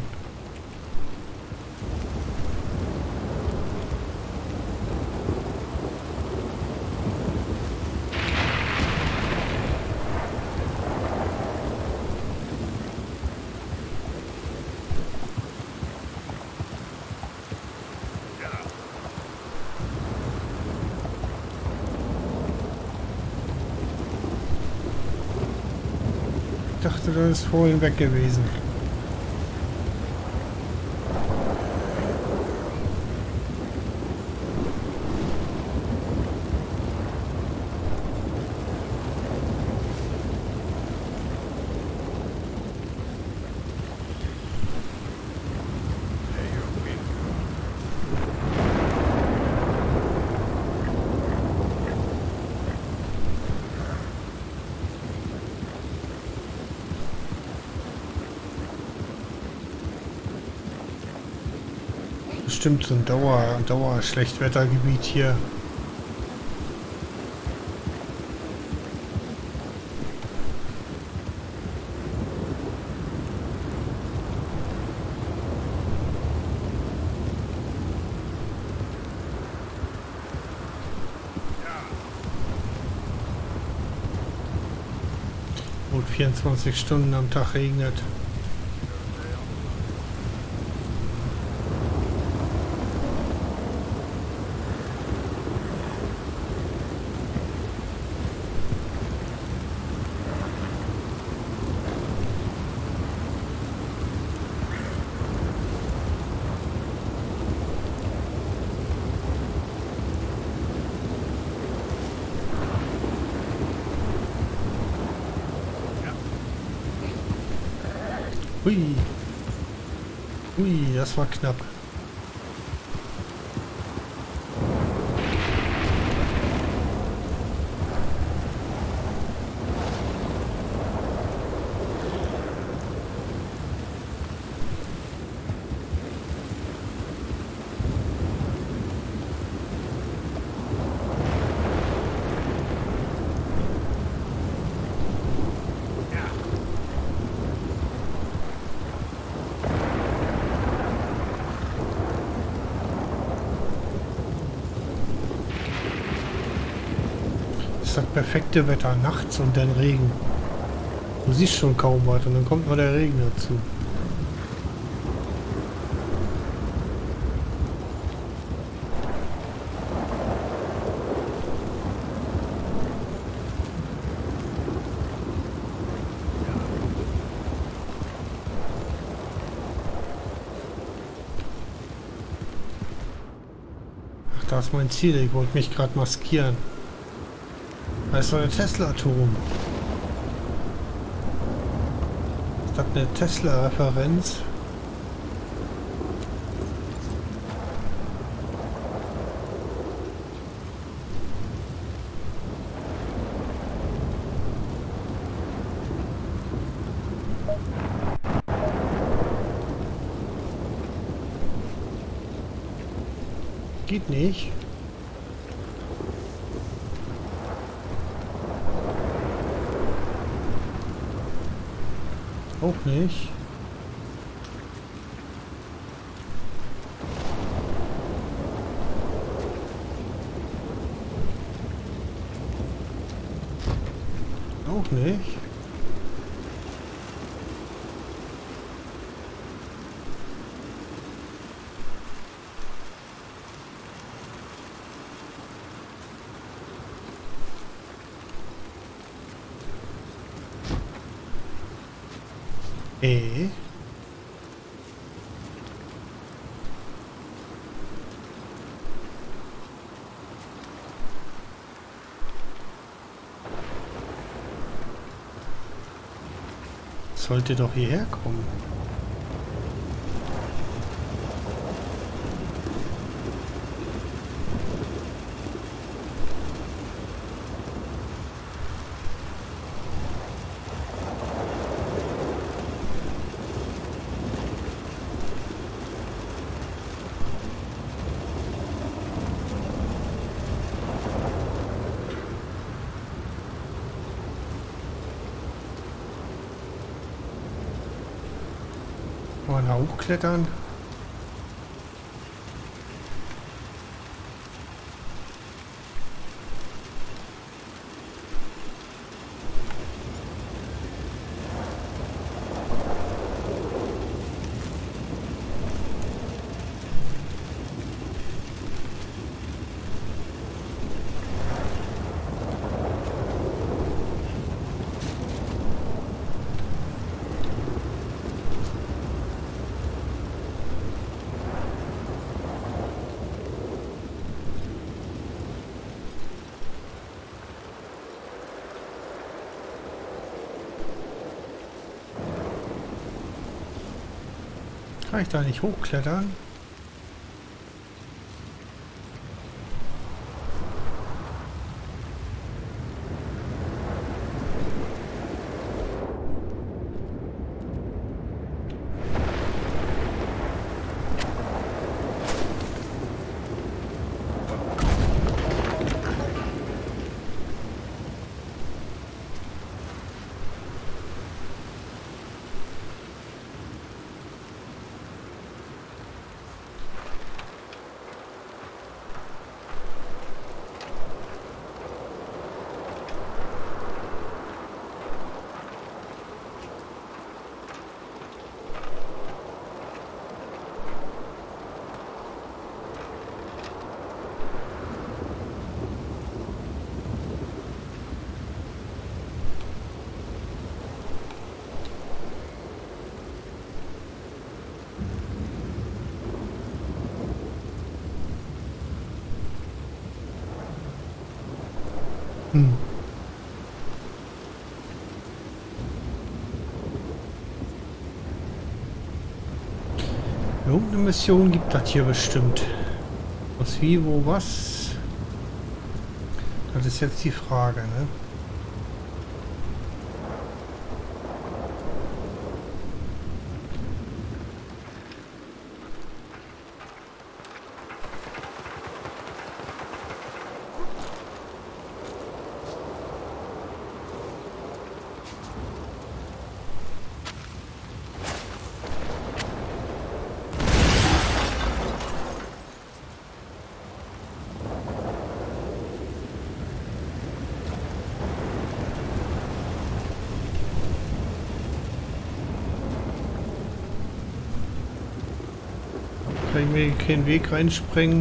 Speaker 1: Ich dachte, das ist vorhin weg gewesen. Bestimmt so ein Dauer, Dauer Schlechtwettergebiet hier. Wo vierundzwanzig Stunden am Tag regnet. Hui. Hui, das war knapp. Das perfekte Wetter nachts und dann Regen. Du siehst schon kaum was und dann kommt noch der Regen dazu. Ach, da ist mein Ziel. Ich wollte mich gerade maskieren. Da ist doch der Tesla-Turm. Ist das eine Tesla-Referenz? Geht nicht. Auch nicht. Auch nicht. E. Sollte doch hierher kommen. Mal da hochklettern. Kann ich da nicht hochklettern? Hm. Irgendeine Mission gibt das hier bestimmt. Was, wie, wo, was? Das ist jetzt die Frage, ne? Kann ich mir keinen Weg reinspringen?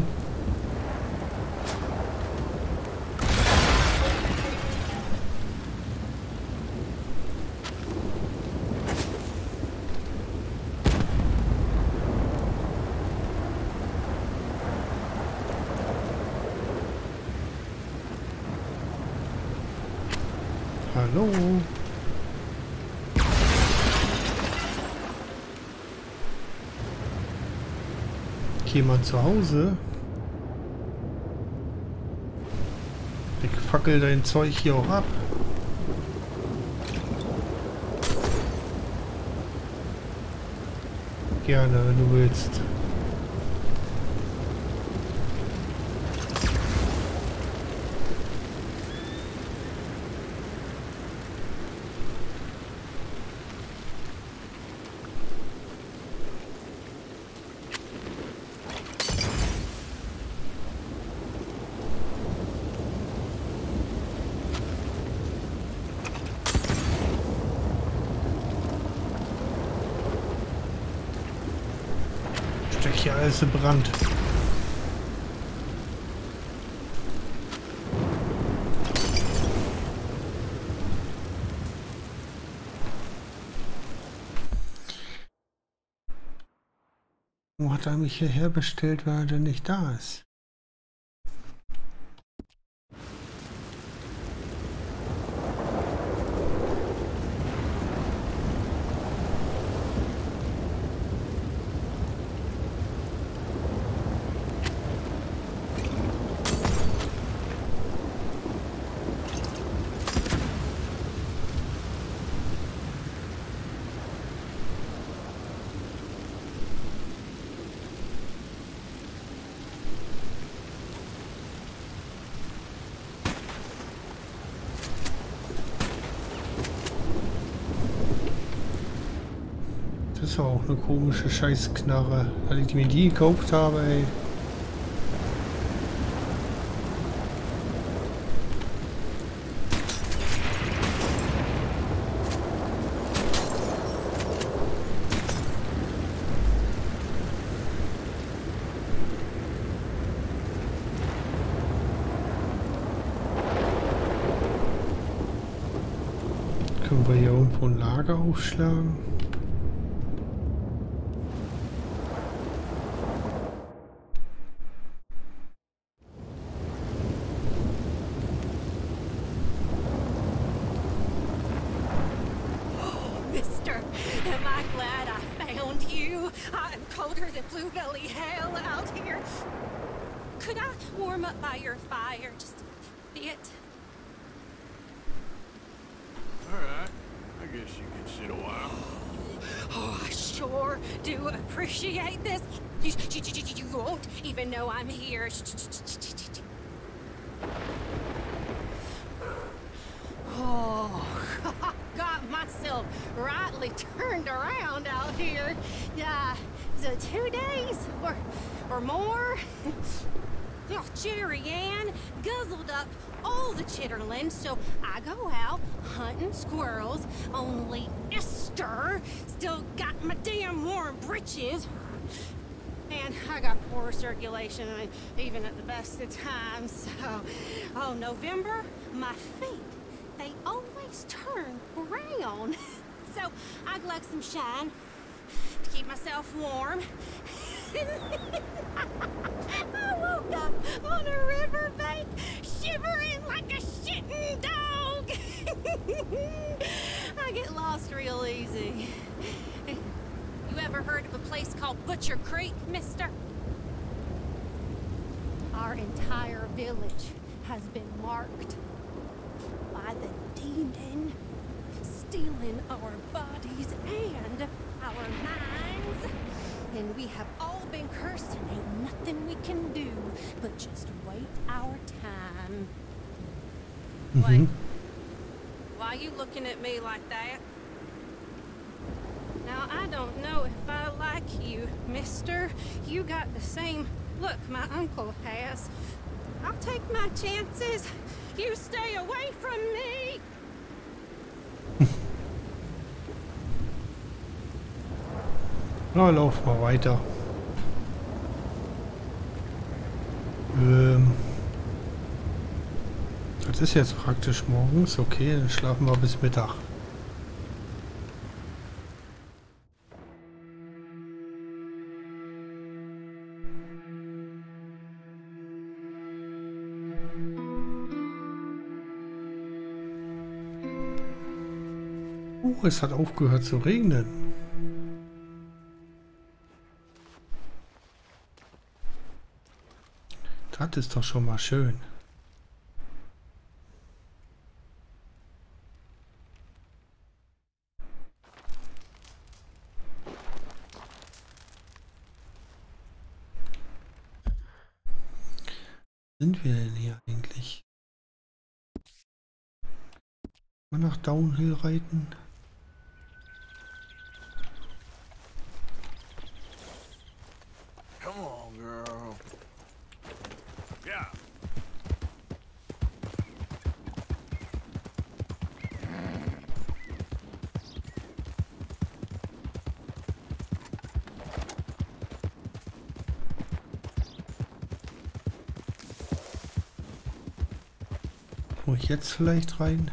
Speaker 1: Hallo? Jemand zu Hause? Ich fackel dein Zeug hier auch ab. Gerne, wenn du willst. Steck hier alles in Brand. Wo hat er mich hierher bestellt, weil er denn nicht da ist? Das ist auch eine komische Scheißknarre. Als ich mir die gekauft habe, ey. Können wir hier irgendwo ein Lager aufschlagen?
Speaker 7: Mister, am I glad I found you? I'm colder than Blue Valley hell out here. Could I warm up by your fire just a bit?
Speaker 3: Alright. I guess you can sit a while.
Speaker 7: Oh, I sure do appreciate this. You, you, you, you won't even know I'm here. Oh, got myself rightly turned around out here. Yeah, so two days or or more. Oh, Jerry Ann guzzled up all the chitterlings, so I go out hunting squirrels. Only Esther still got my damn warm britches. And I got poor circulation, I mean, even at the best of times. So, oh, November, my feet, they always turn brown. So I glug some shine to keep myself warm. I woke up on a riverbank, shivering like a shitting dog. I get lost real easy. You ever heard of a place called Butcher Creek, mister? Our entire village has been marked by the demon, stealing our bodies and our minds. And we have all been cursed, and ain't nothing we can do but just wait our time.
Speaker 1: Mhm.
Speaker 7: Wait, why you looking at me like that? Now, I don't know if I like you, mister. You got the same look my uncle has. I'll take my chances. You stay away from me.
Speaker 1: Na, lauf mal weiter. Ähm, das ist jetzt praktisch morgens. Okay, dann schlafen wir bis Mittag. Oh, es hat aufgehört zu regnen. Das ist doch schon mal schön. Wo sind wir denn hier eigentlich? Mal nach Downhill reiten.
Speaker 3: Come on, girl. Yeah.
Speaker 1: Komme ich jetzt vielleicht rein?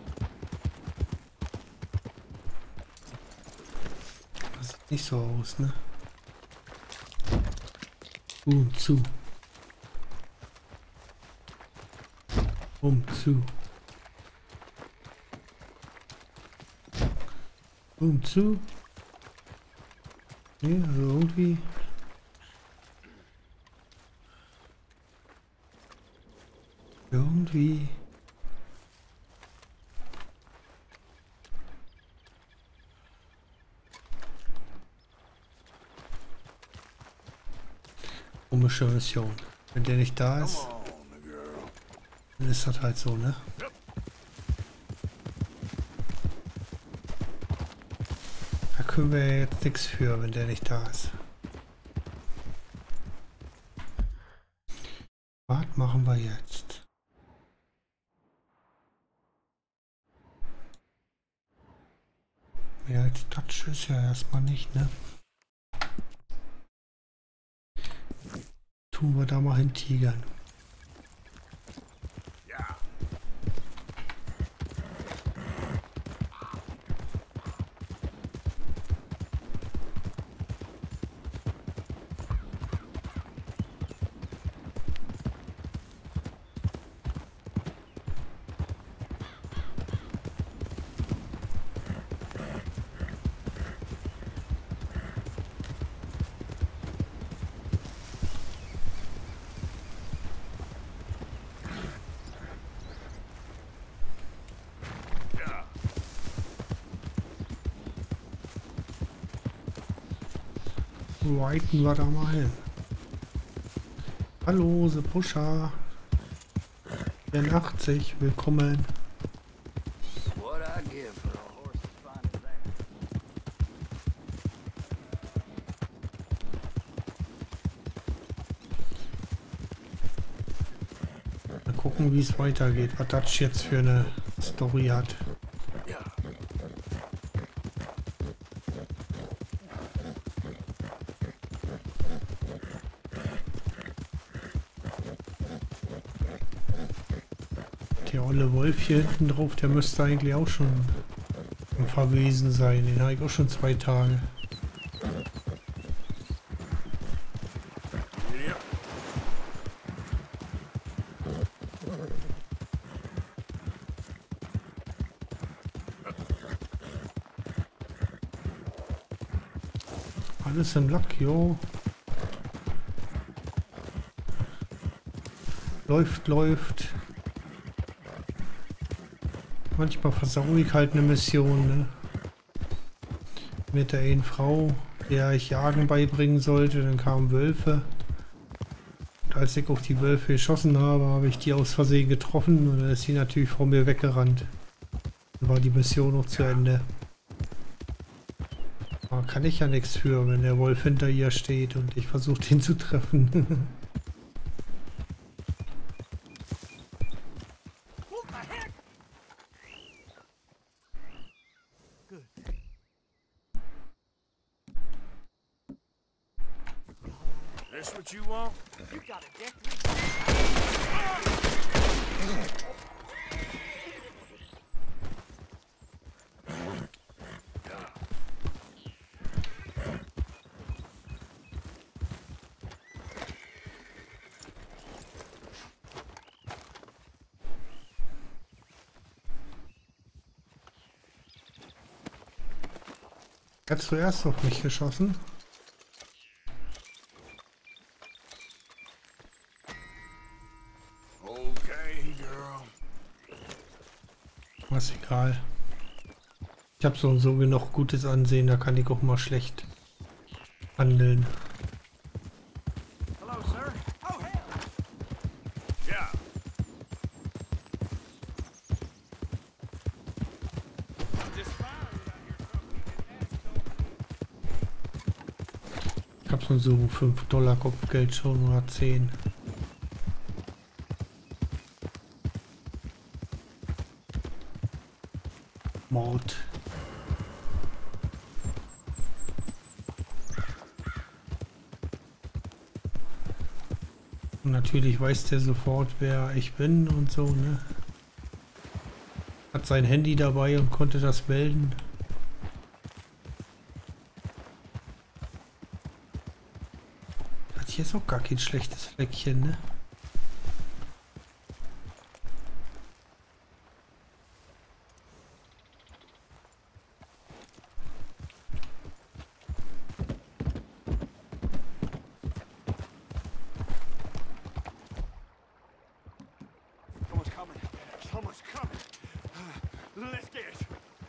Speaker 1: Das sieht nicht so aus, ne? Um zu. Um zu. Um zu. Ne, also irgendwie. Irgendwie. Komische Mission. Wenn der nicht da ist, dann ist das halt so, ne? Da können wir jetzt nichts für, wenn der nicht da ist. Was machen wir jetzt? Mehr als Touch ist ja erstmal nicht, ne? Tun wir da mal hin tigern. Reiten wir da mal hin. Hallo, The Pusher. vierundachtzig, willkommen. Mal gucken, wie es weitergeht, was das jetzt für eine Story hat. Der olle Wolf hier hinten drauf, der müsste eigentlich auch schon verwesen sein. Den habe ich auch schon zwei Tage. Alles im Lack, jo. Läuft, läuft. Manchmal versaue ich halt eine Mission, ne? Mit der einen Frau, der ich Jagen beibringen sollte, dann kamen Wölfe. Und als ich auf die Wölfe geschossen habe, habe ich die aus Versehen getroffen und dann ist sie natürlich vor mir weggerannt. Dann war die Mission noch zu Ende. Da kann ich ja nichts für, wenn der Wolf hinter ihr steht und ich versuche ihn zu treffen.
Speaker 3: This what you want?
Speaker 5: You got a deck.
Speaker 1: Er hat zuerst auf mich geschossen.
Speaker 3: Okay, girl.
Speaker 1: Was egal. Ich habe so und so genug gutes Ansehen, da kann ich auch mal schlecht handeln.
Speaker 5: Hello, sir. Oh, hell.
Speaker 3: Yeah.
Speaker 5: Just fine.
Speaker 1: Ich habe so und so fünf Dollar Kopfgeld schon oder zehn. Mord. Und natürlich weiß der sofort, wer ich bin und so, ne? Hat sein Handy dabei und konnte das melden. Hat hier ist auch gar kein schlechtes Fleckchen, ne?
Speaker 5: Someone's coming. Someone's coming. Let's get it.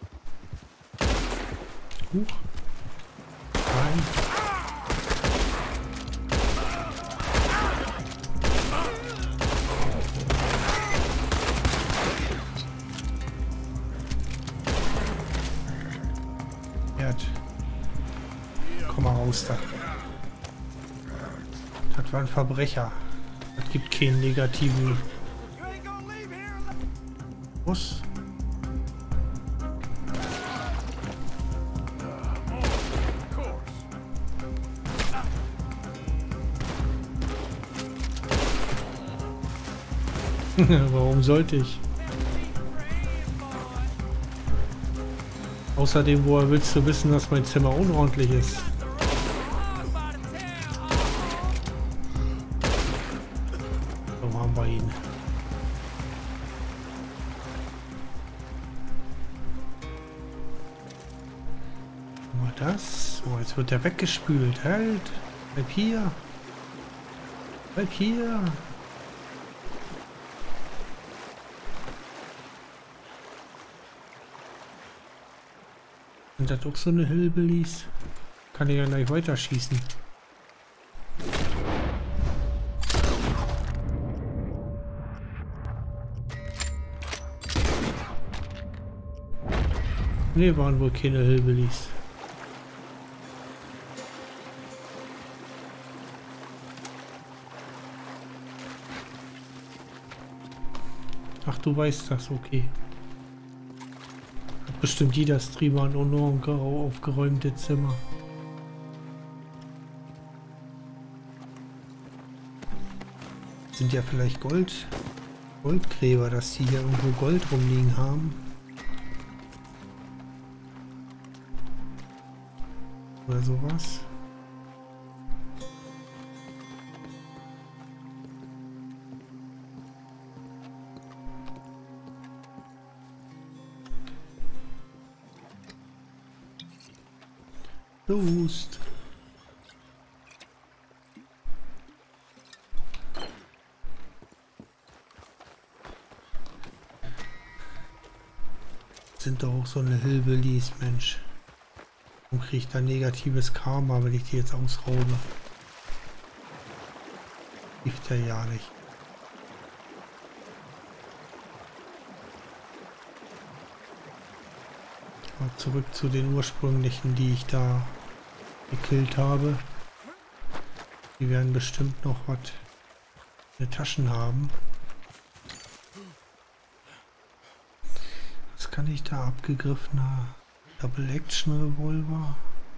Speaker 1: Huch. Nein. Erd. Komm mal raus da. Das war ein Verbrecher. Das gibt keinen negativen... Was? Warum sollte ich? Außerdem, woher willst du wissen, dass mein Zimmer unordentlich ist? So haben wir ihn. Mal das. Oh, jetzt wird er weggespült. Halt! Bleib hier! Bleib hier! Sind das auch so eine Hillbillies? Kann ich ja gleich weiterschießen. Ne, waren wohl keine Hillbillies. Ach, du weißt das, okay. Hat bestimmt jeder Streamer ein ungrau aufgeräumtes Zimmer. Sind ja vielleicht Gold, Goldgräber, dass die hier irgendwo Gold rumliegen haben. Oder sowas. Los. Sind doch auch so eine Hillbillies, Mensch. Und kriege ich da negatives Karma, wenn ich die jetzt ausraube. Hilft ja ja nicht. Aber zurück zu den ursprünglichen, die ich da gekillt habe. Die werden bestimmt noch was in den Taschen haben. Was kann ich da abgegriffener Double Action Revolver?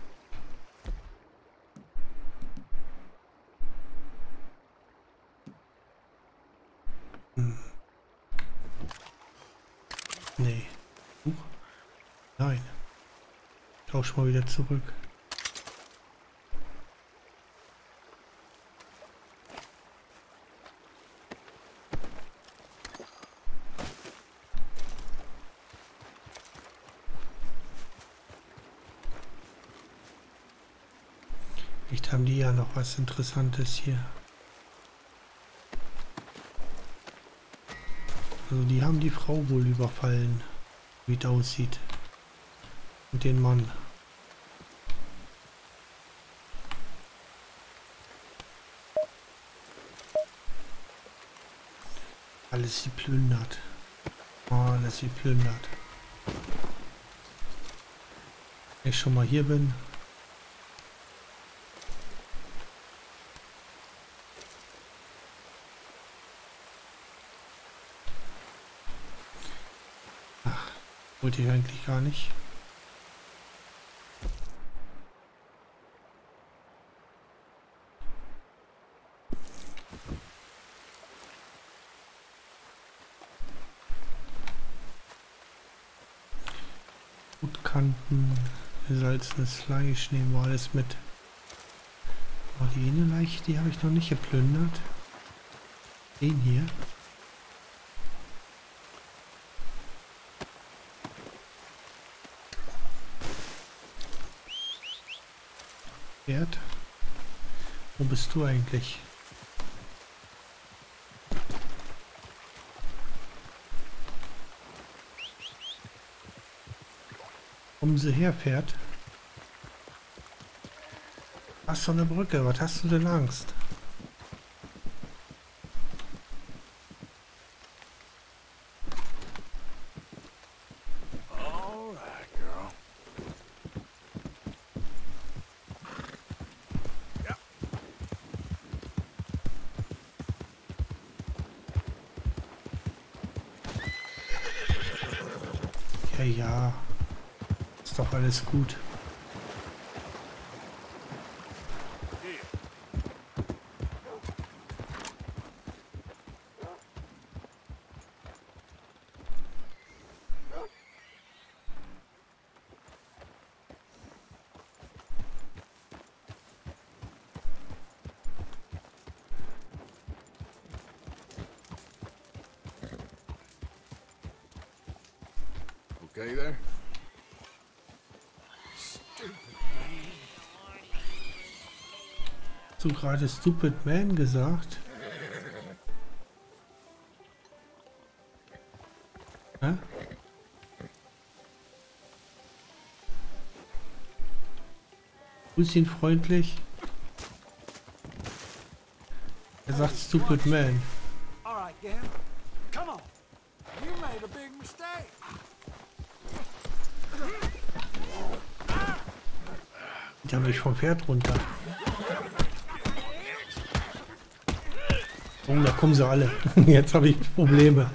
Speaker 1: Hm. Nee. Huch. Nein. Tausch mal wieder zurück. Vielleicht haben die ja noch was Interessantes hier. Also die haben die Frau wohl überfallen, wie es aussieht. Und den Mann. Alles geplündert. Alles geplündert. Wenn ich schon mal hier bin. Ach, wollte ich eigentlich gar nicht. Kanten, gesalzenes Fleisch, nehmen wir alles mit. Aber die eine Leiche, die habe ich noch nicht geplündert. Den hier. Pferd. Wo bist du eigentlich? Kommen sie her, Pferd. Hast du eine Brücke? Was hast du denn Angst?
Speaker 3: All right, girl.
Speaker 1: Ja, ja. Ist doch alles gut.
Speaker 3: Okay there?
Speaker 1: Hast du gerade Stupid Man gesagt? Hä? Grüß ihn freundlich. Er sagt Stupid Man.
Speaker 5: All right, Dan. Come on. You made a big mistake.
Speaker 1: Die haben mich vom Pferd runter. Oh, da kommen sie alle. Jetzt habe ich Probleme.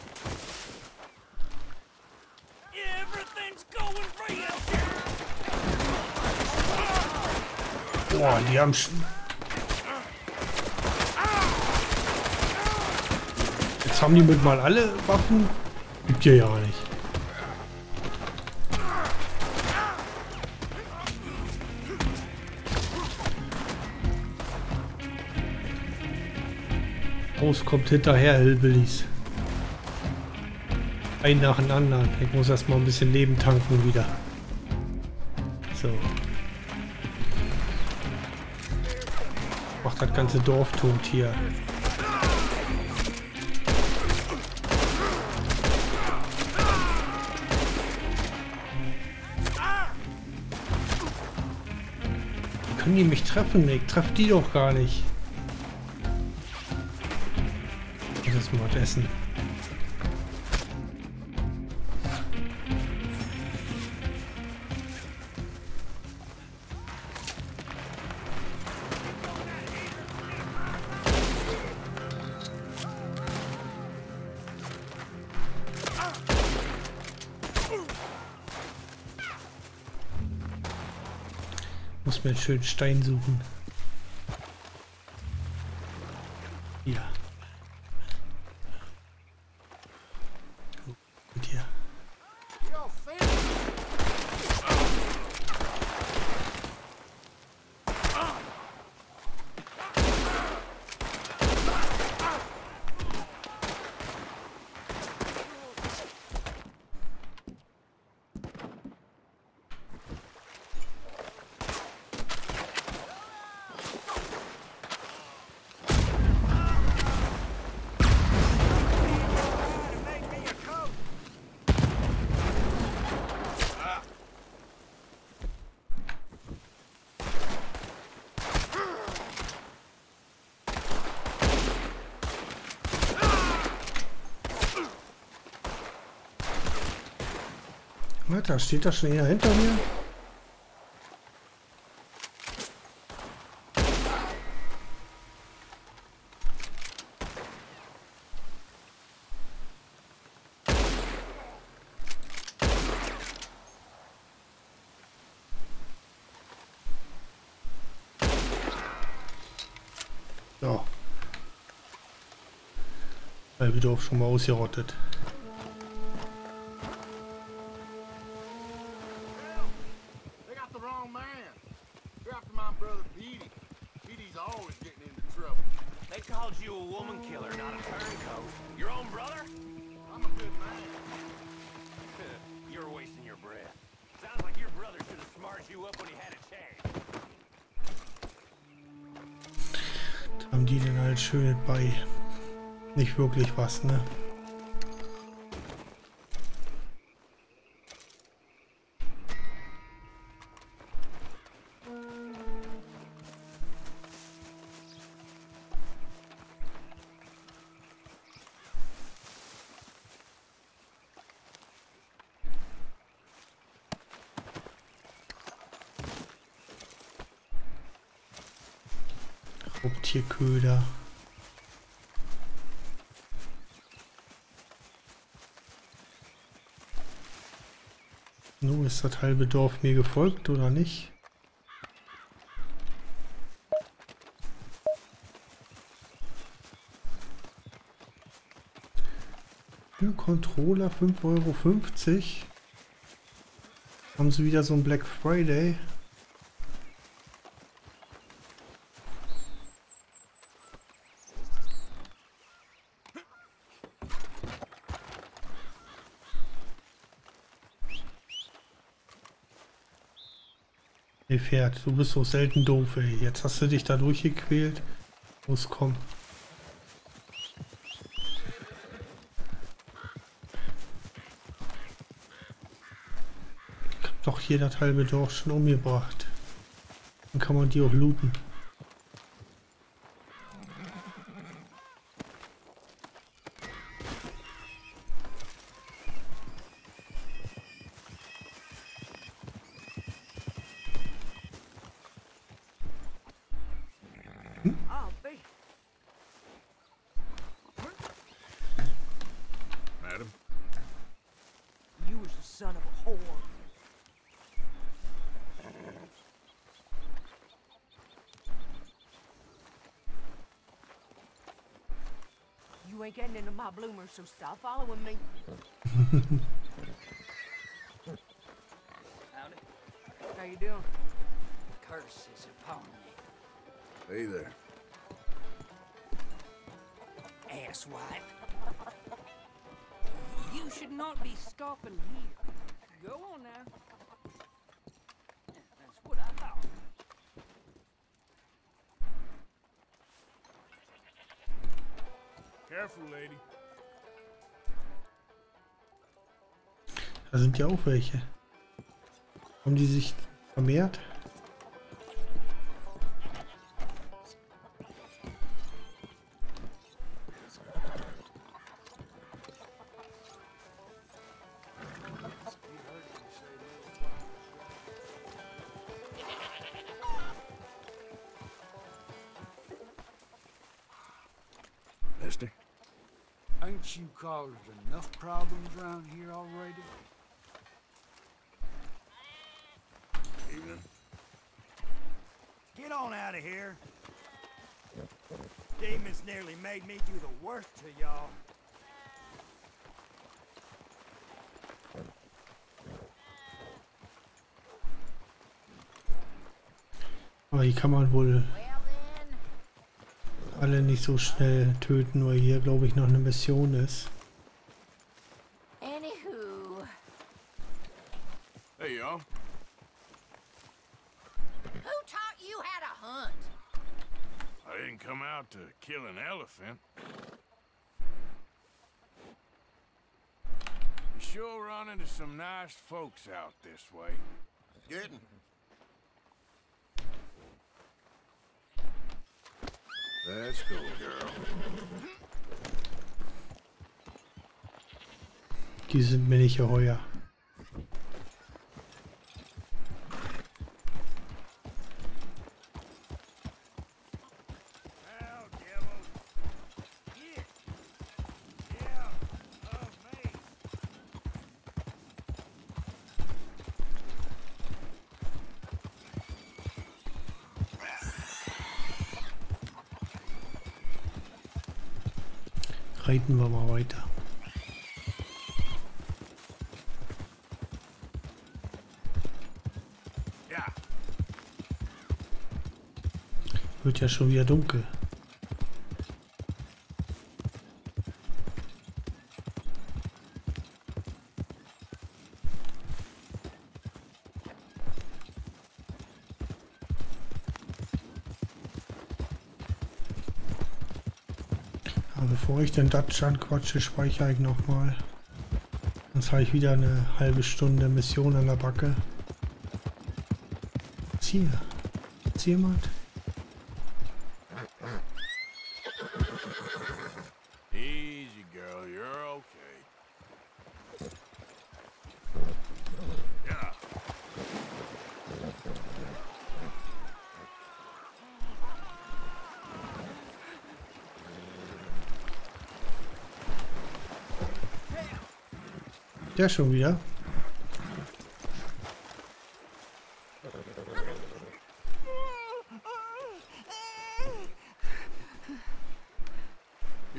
Speaker 1: Boah, die haben... Sch Jetzt haben die mit mal alle Waffen. Gibt ja ja nicht. Groß kommt hinterher, Hillbillies. Ein nach dem anderen. Ich muss erstmal ein bisschen Leben tanken wieder. So. Macht das ganze Dorf tot hier. Wie können die mich treffen? Ich treffe die doch gar nicht. Ich muss mal was essen. Muss mir einen schönen Stein suchen. Ja. Gut hier. Da steht das schon eher hinter mir. So. Halbe Dorf schon mal ausgerottet. Haben die denn halt schön bei? Nicht wirklich was, ne? Raubtierköder. Nun ist das halbe Dorf mir gefolgt oder nicht? Ein Controller fünf Euro fünfzig. Haben sie wieder so ein Black Friday? Hey Pferd, du bist so selten doof, ey. Jetzt hast du dich da durchgequält. Los, komm. Ich hab doch hier das halbe Dorf schon umgebracht. Dann kann man die auch looten.
Speaker 4: I'll be.
Speaker 3: Madam?
Speaker 4: You was the son of a whore. You ain't getting into my bloomers, so stop following me. Howdy. How you doing? Curse is upon you.
Speaker 3: Hey there.
Speaker 4: Asswipe. You should not be scoffing here. Go on now. That's what I thought.
Speaker 3: Careful, lady.
Speaker 1: Da sind ja auch welche. Haben die sich vermehrt?
Speaker 3: Mister?
Speaker 5: Ain't you caused enough problems around here already?
Speaker 3: Evening.
Speaker 8: Get on out of here. Demons nearly made me do the worst to y'all.
Speaker 1: Aber die kann man wohl alle nicht so schnell töten, weil hier glaube ich noch eine Mission ist.
Speaker 2: Anywho,
Speaker 3: Hey, y'all.
Speaker 2: who taught you how to hunt?
Speaker 3: I didn't come out to kill an elephant. You sure run into some nice folks out this way.
Speaker 8: Getting.
Speaker 3: Let's go, girl.
Speaker 1: Die sind mir nicht geheuer.
Speaker 8: Hell, devil. Get. Yeah, of me.
Speaker 1: Reiten wir mal weiter.
Speaker 3: Ja.
Speaker 1: Wird ja schon wieder dunkel. Aber bevor ich den Dutch anquatsche, speichere ich nochmal. Sonst habe ich wieder eine halbe Stunde Mission an der Backe. Was hier? Ist hier jemand?
Speaker 3: Easy, girl. You're okay. Yeah.
Speaker 1: Der schon wieder.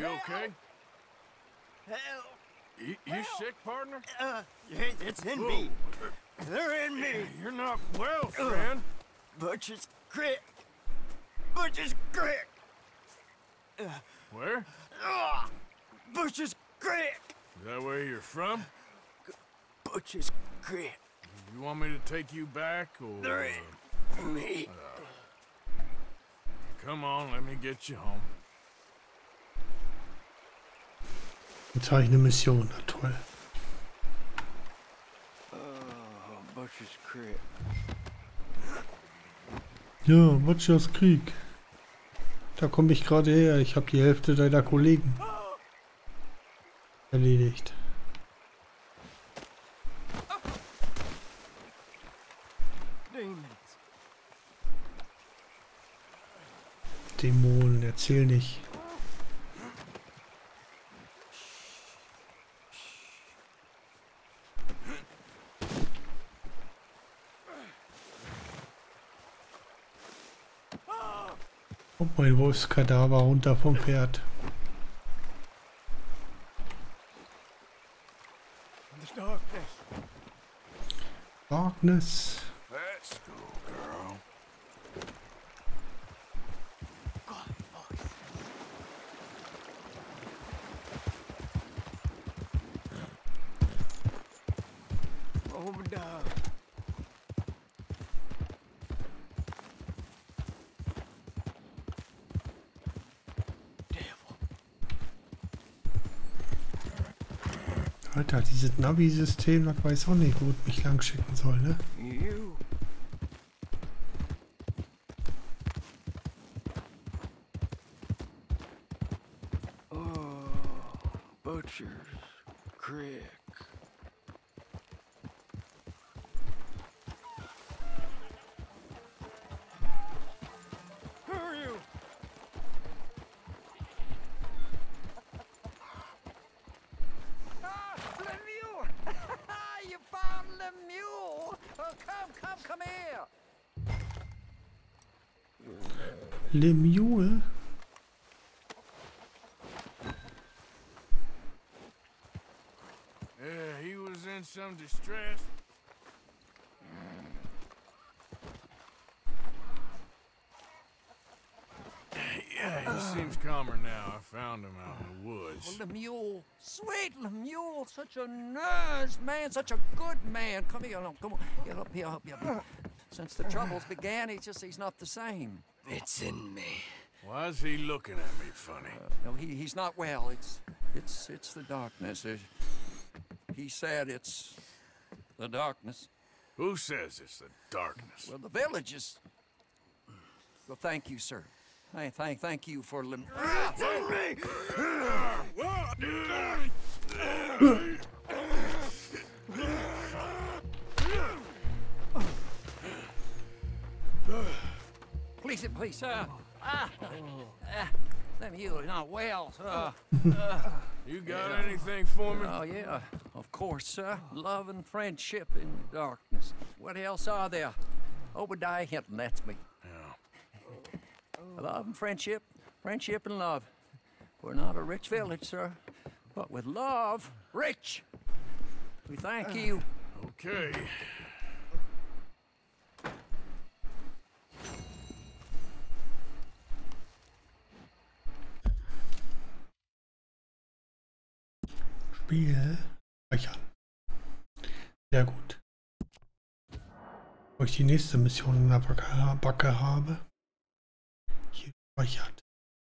Speaker 3: You okay?
Speaker 8: Help!
Speaker 3: You, you sick, partner?
Speaker 8: Uh, it- it's in me. They're in me.
Speaker 3: You're not well, friend.
Speaker 8: Butcher's Creek. Butcher's Creek.
Speaker 3: Where?
Speaker 8: Ah, Butcher's Creek.
Speaker 3: Is that where you're from?
Speaker 8: Butcher's Creek.
Speaker 3: You want me to take you back, or...
Speaker 8: They're in me.
Speaker 3: Come on, let me get you home.
Speaker 1: Jetzt habe ich eine Mission, na toll.
Speaker 8: Oh, Butcher's Creek.
Speaker 1: Ja, Butchers Krieg. Da komme ich gerade her. Ich habe die Hälfte deiner Kollegen erledigt.
Speaker 8: Demons.
Speaker 1: Dämonen, erzähl nicht. Kommt mein Wolfskadaver runter vom Pferd.
Speaker 8: The darkness.
Speaker 1: Darkness.
Speaker 3: Let's go, girl.
Speaker 8: Obadiah.
Speaker 1: Alter, dieses Navi-System, das weiß auch nicht, wo es mich lang schicken soll, ne?
Speaker 8: You. Oh, Butcher's Creek. Who are you?
Speaker 4: Ah, Lemieux! You found Lemieux! Oh, come, come, come here!
Speaker 1: Lemieux?
Speaker 3: Yeah, he was in some distress. Yeah, he seems calmer now. I found him out in the woods.
Speaker 4: Well, Lemieux, sweet Lemieux, such a nice man, such a good man. Come here, no, come on, get up here, up here. Since the troubles began, he's just, he's not the same.
Speaker 8: It's in me.
Speaker 3: Why's he looking at me funny?
Speaker 4: No, he, he's not well. It's, it's, it's the darkness. It, he said it's the darkness.
Speaker 3: Who says it's the darkness?
Speaker 4: Well, the village is. Well, thank you, sir. Hey, thank, thank you for lim.
Speaker 8: It's in me!
Speaker 4: Please, please, sir. Ah, ah, Lemieux is not well, sir.
Speaker 3: You got anything for me?
Speaker 4: Oh, yeah, of course, sir. Love and friendship in darkness. What else are there? Obadiah Hinton, that's me.
Speaker 3: Yeah.
Speaker 4: Love and friendship, friendship and love. We're not a rich village, sir, but with love, rich. We thank you.
Speaker 3: Okay.
Speaker 1: Spiel. Speichern. Sehr gut. Wo ich die nächste Mission in der Backe, Backe habe. Hier speichert.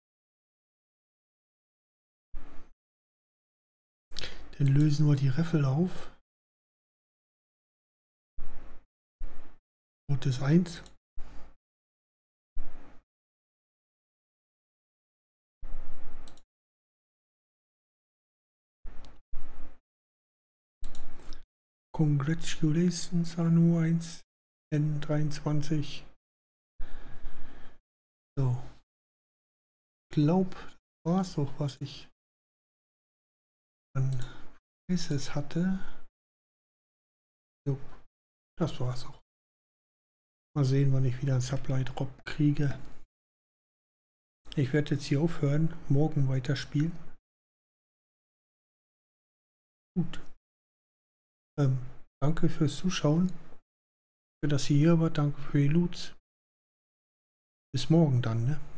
Speaker 1: Dann lösen wir die Riffel auf. Rot ist eins. Congratulations an U eins N dreiundzwanzig. So. Ich glaube, das war es doch, was ich an Prices hatte. Jo, das war's auch. Mal sehen, wann ich wieder einen Supply Drop kriege. Ich werde jetzt hier aufhören, morgen weiterspielen. Gut. Ähm, danke fürs Zuschauen. Für dass ihr hier wart. Danke für die Loots. Bis morgen dann, ne?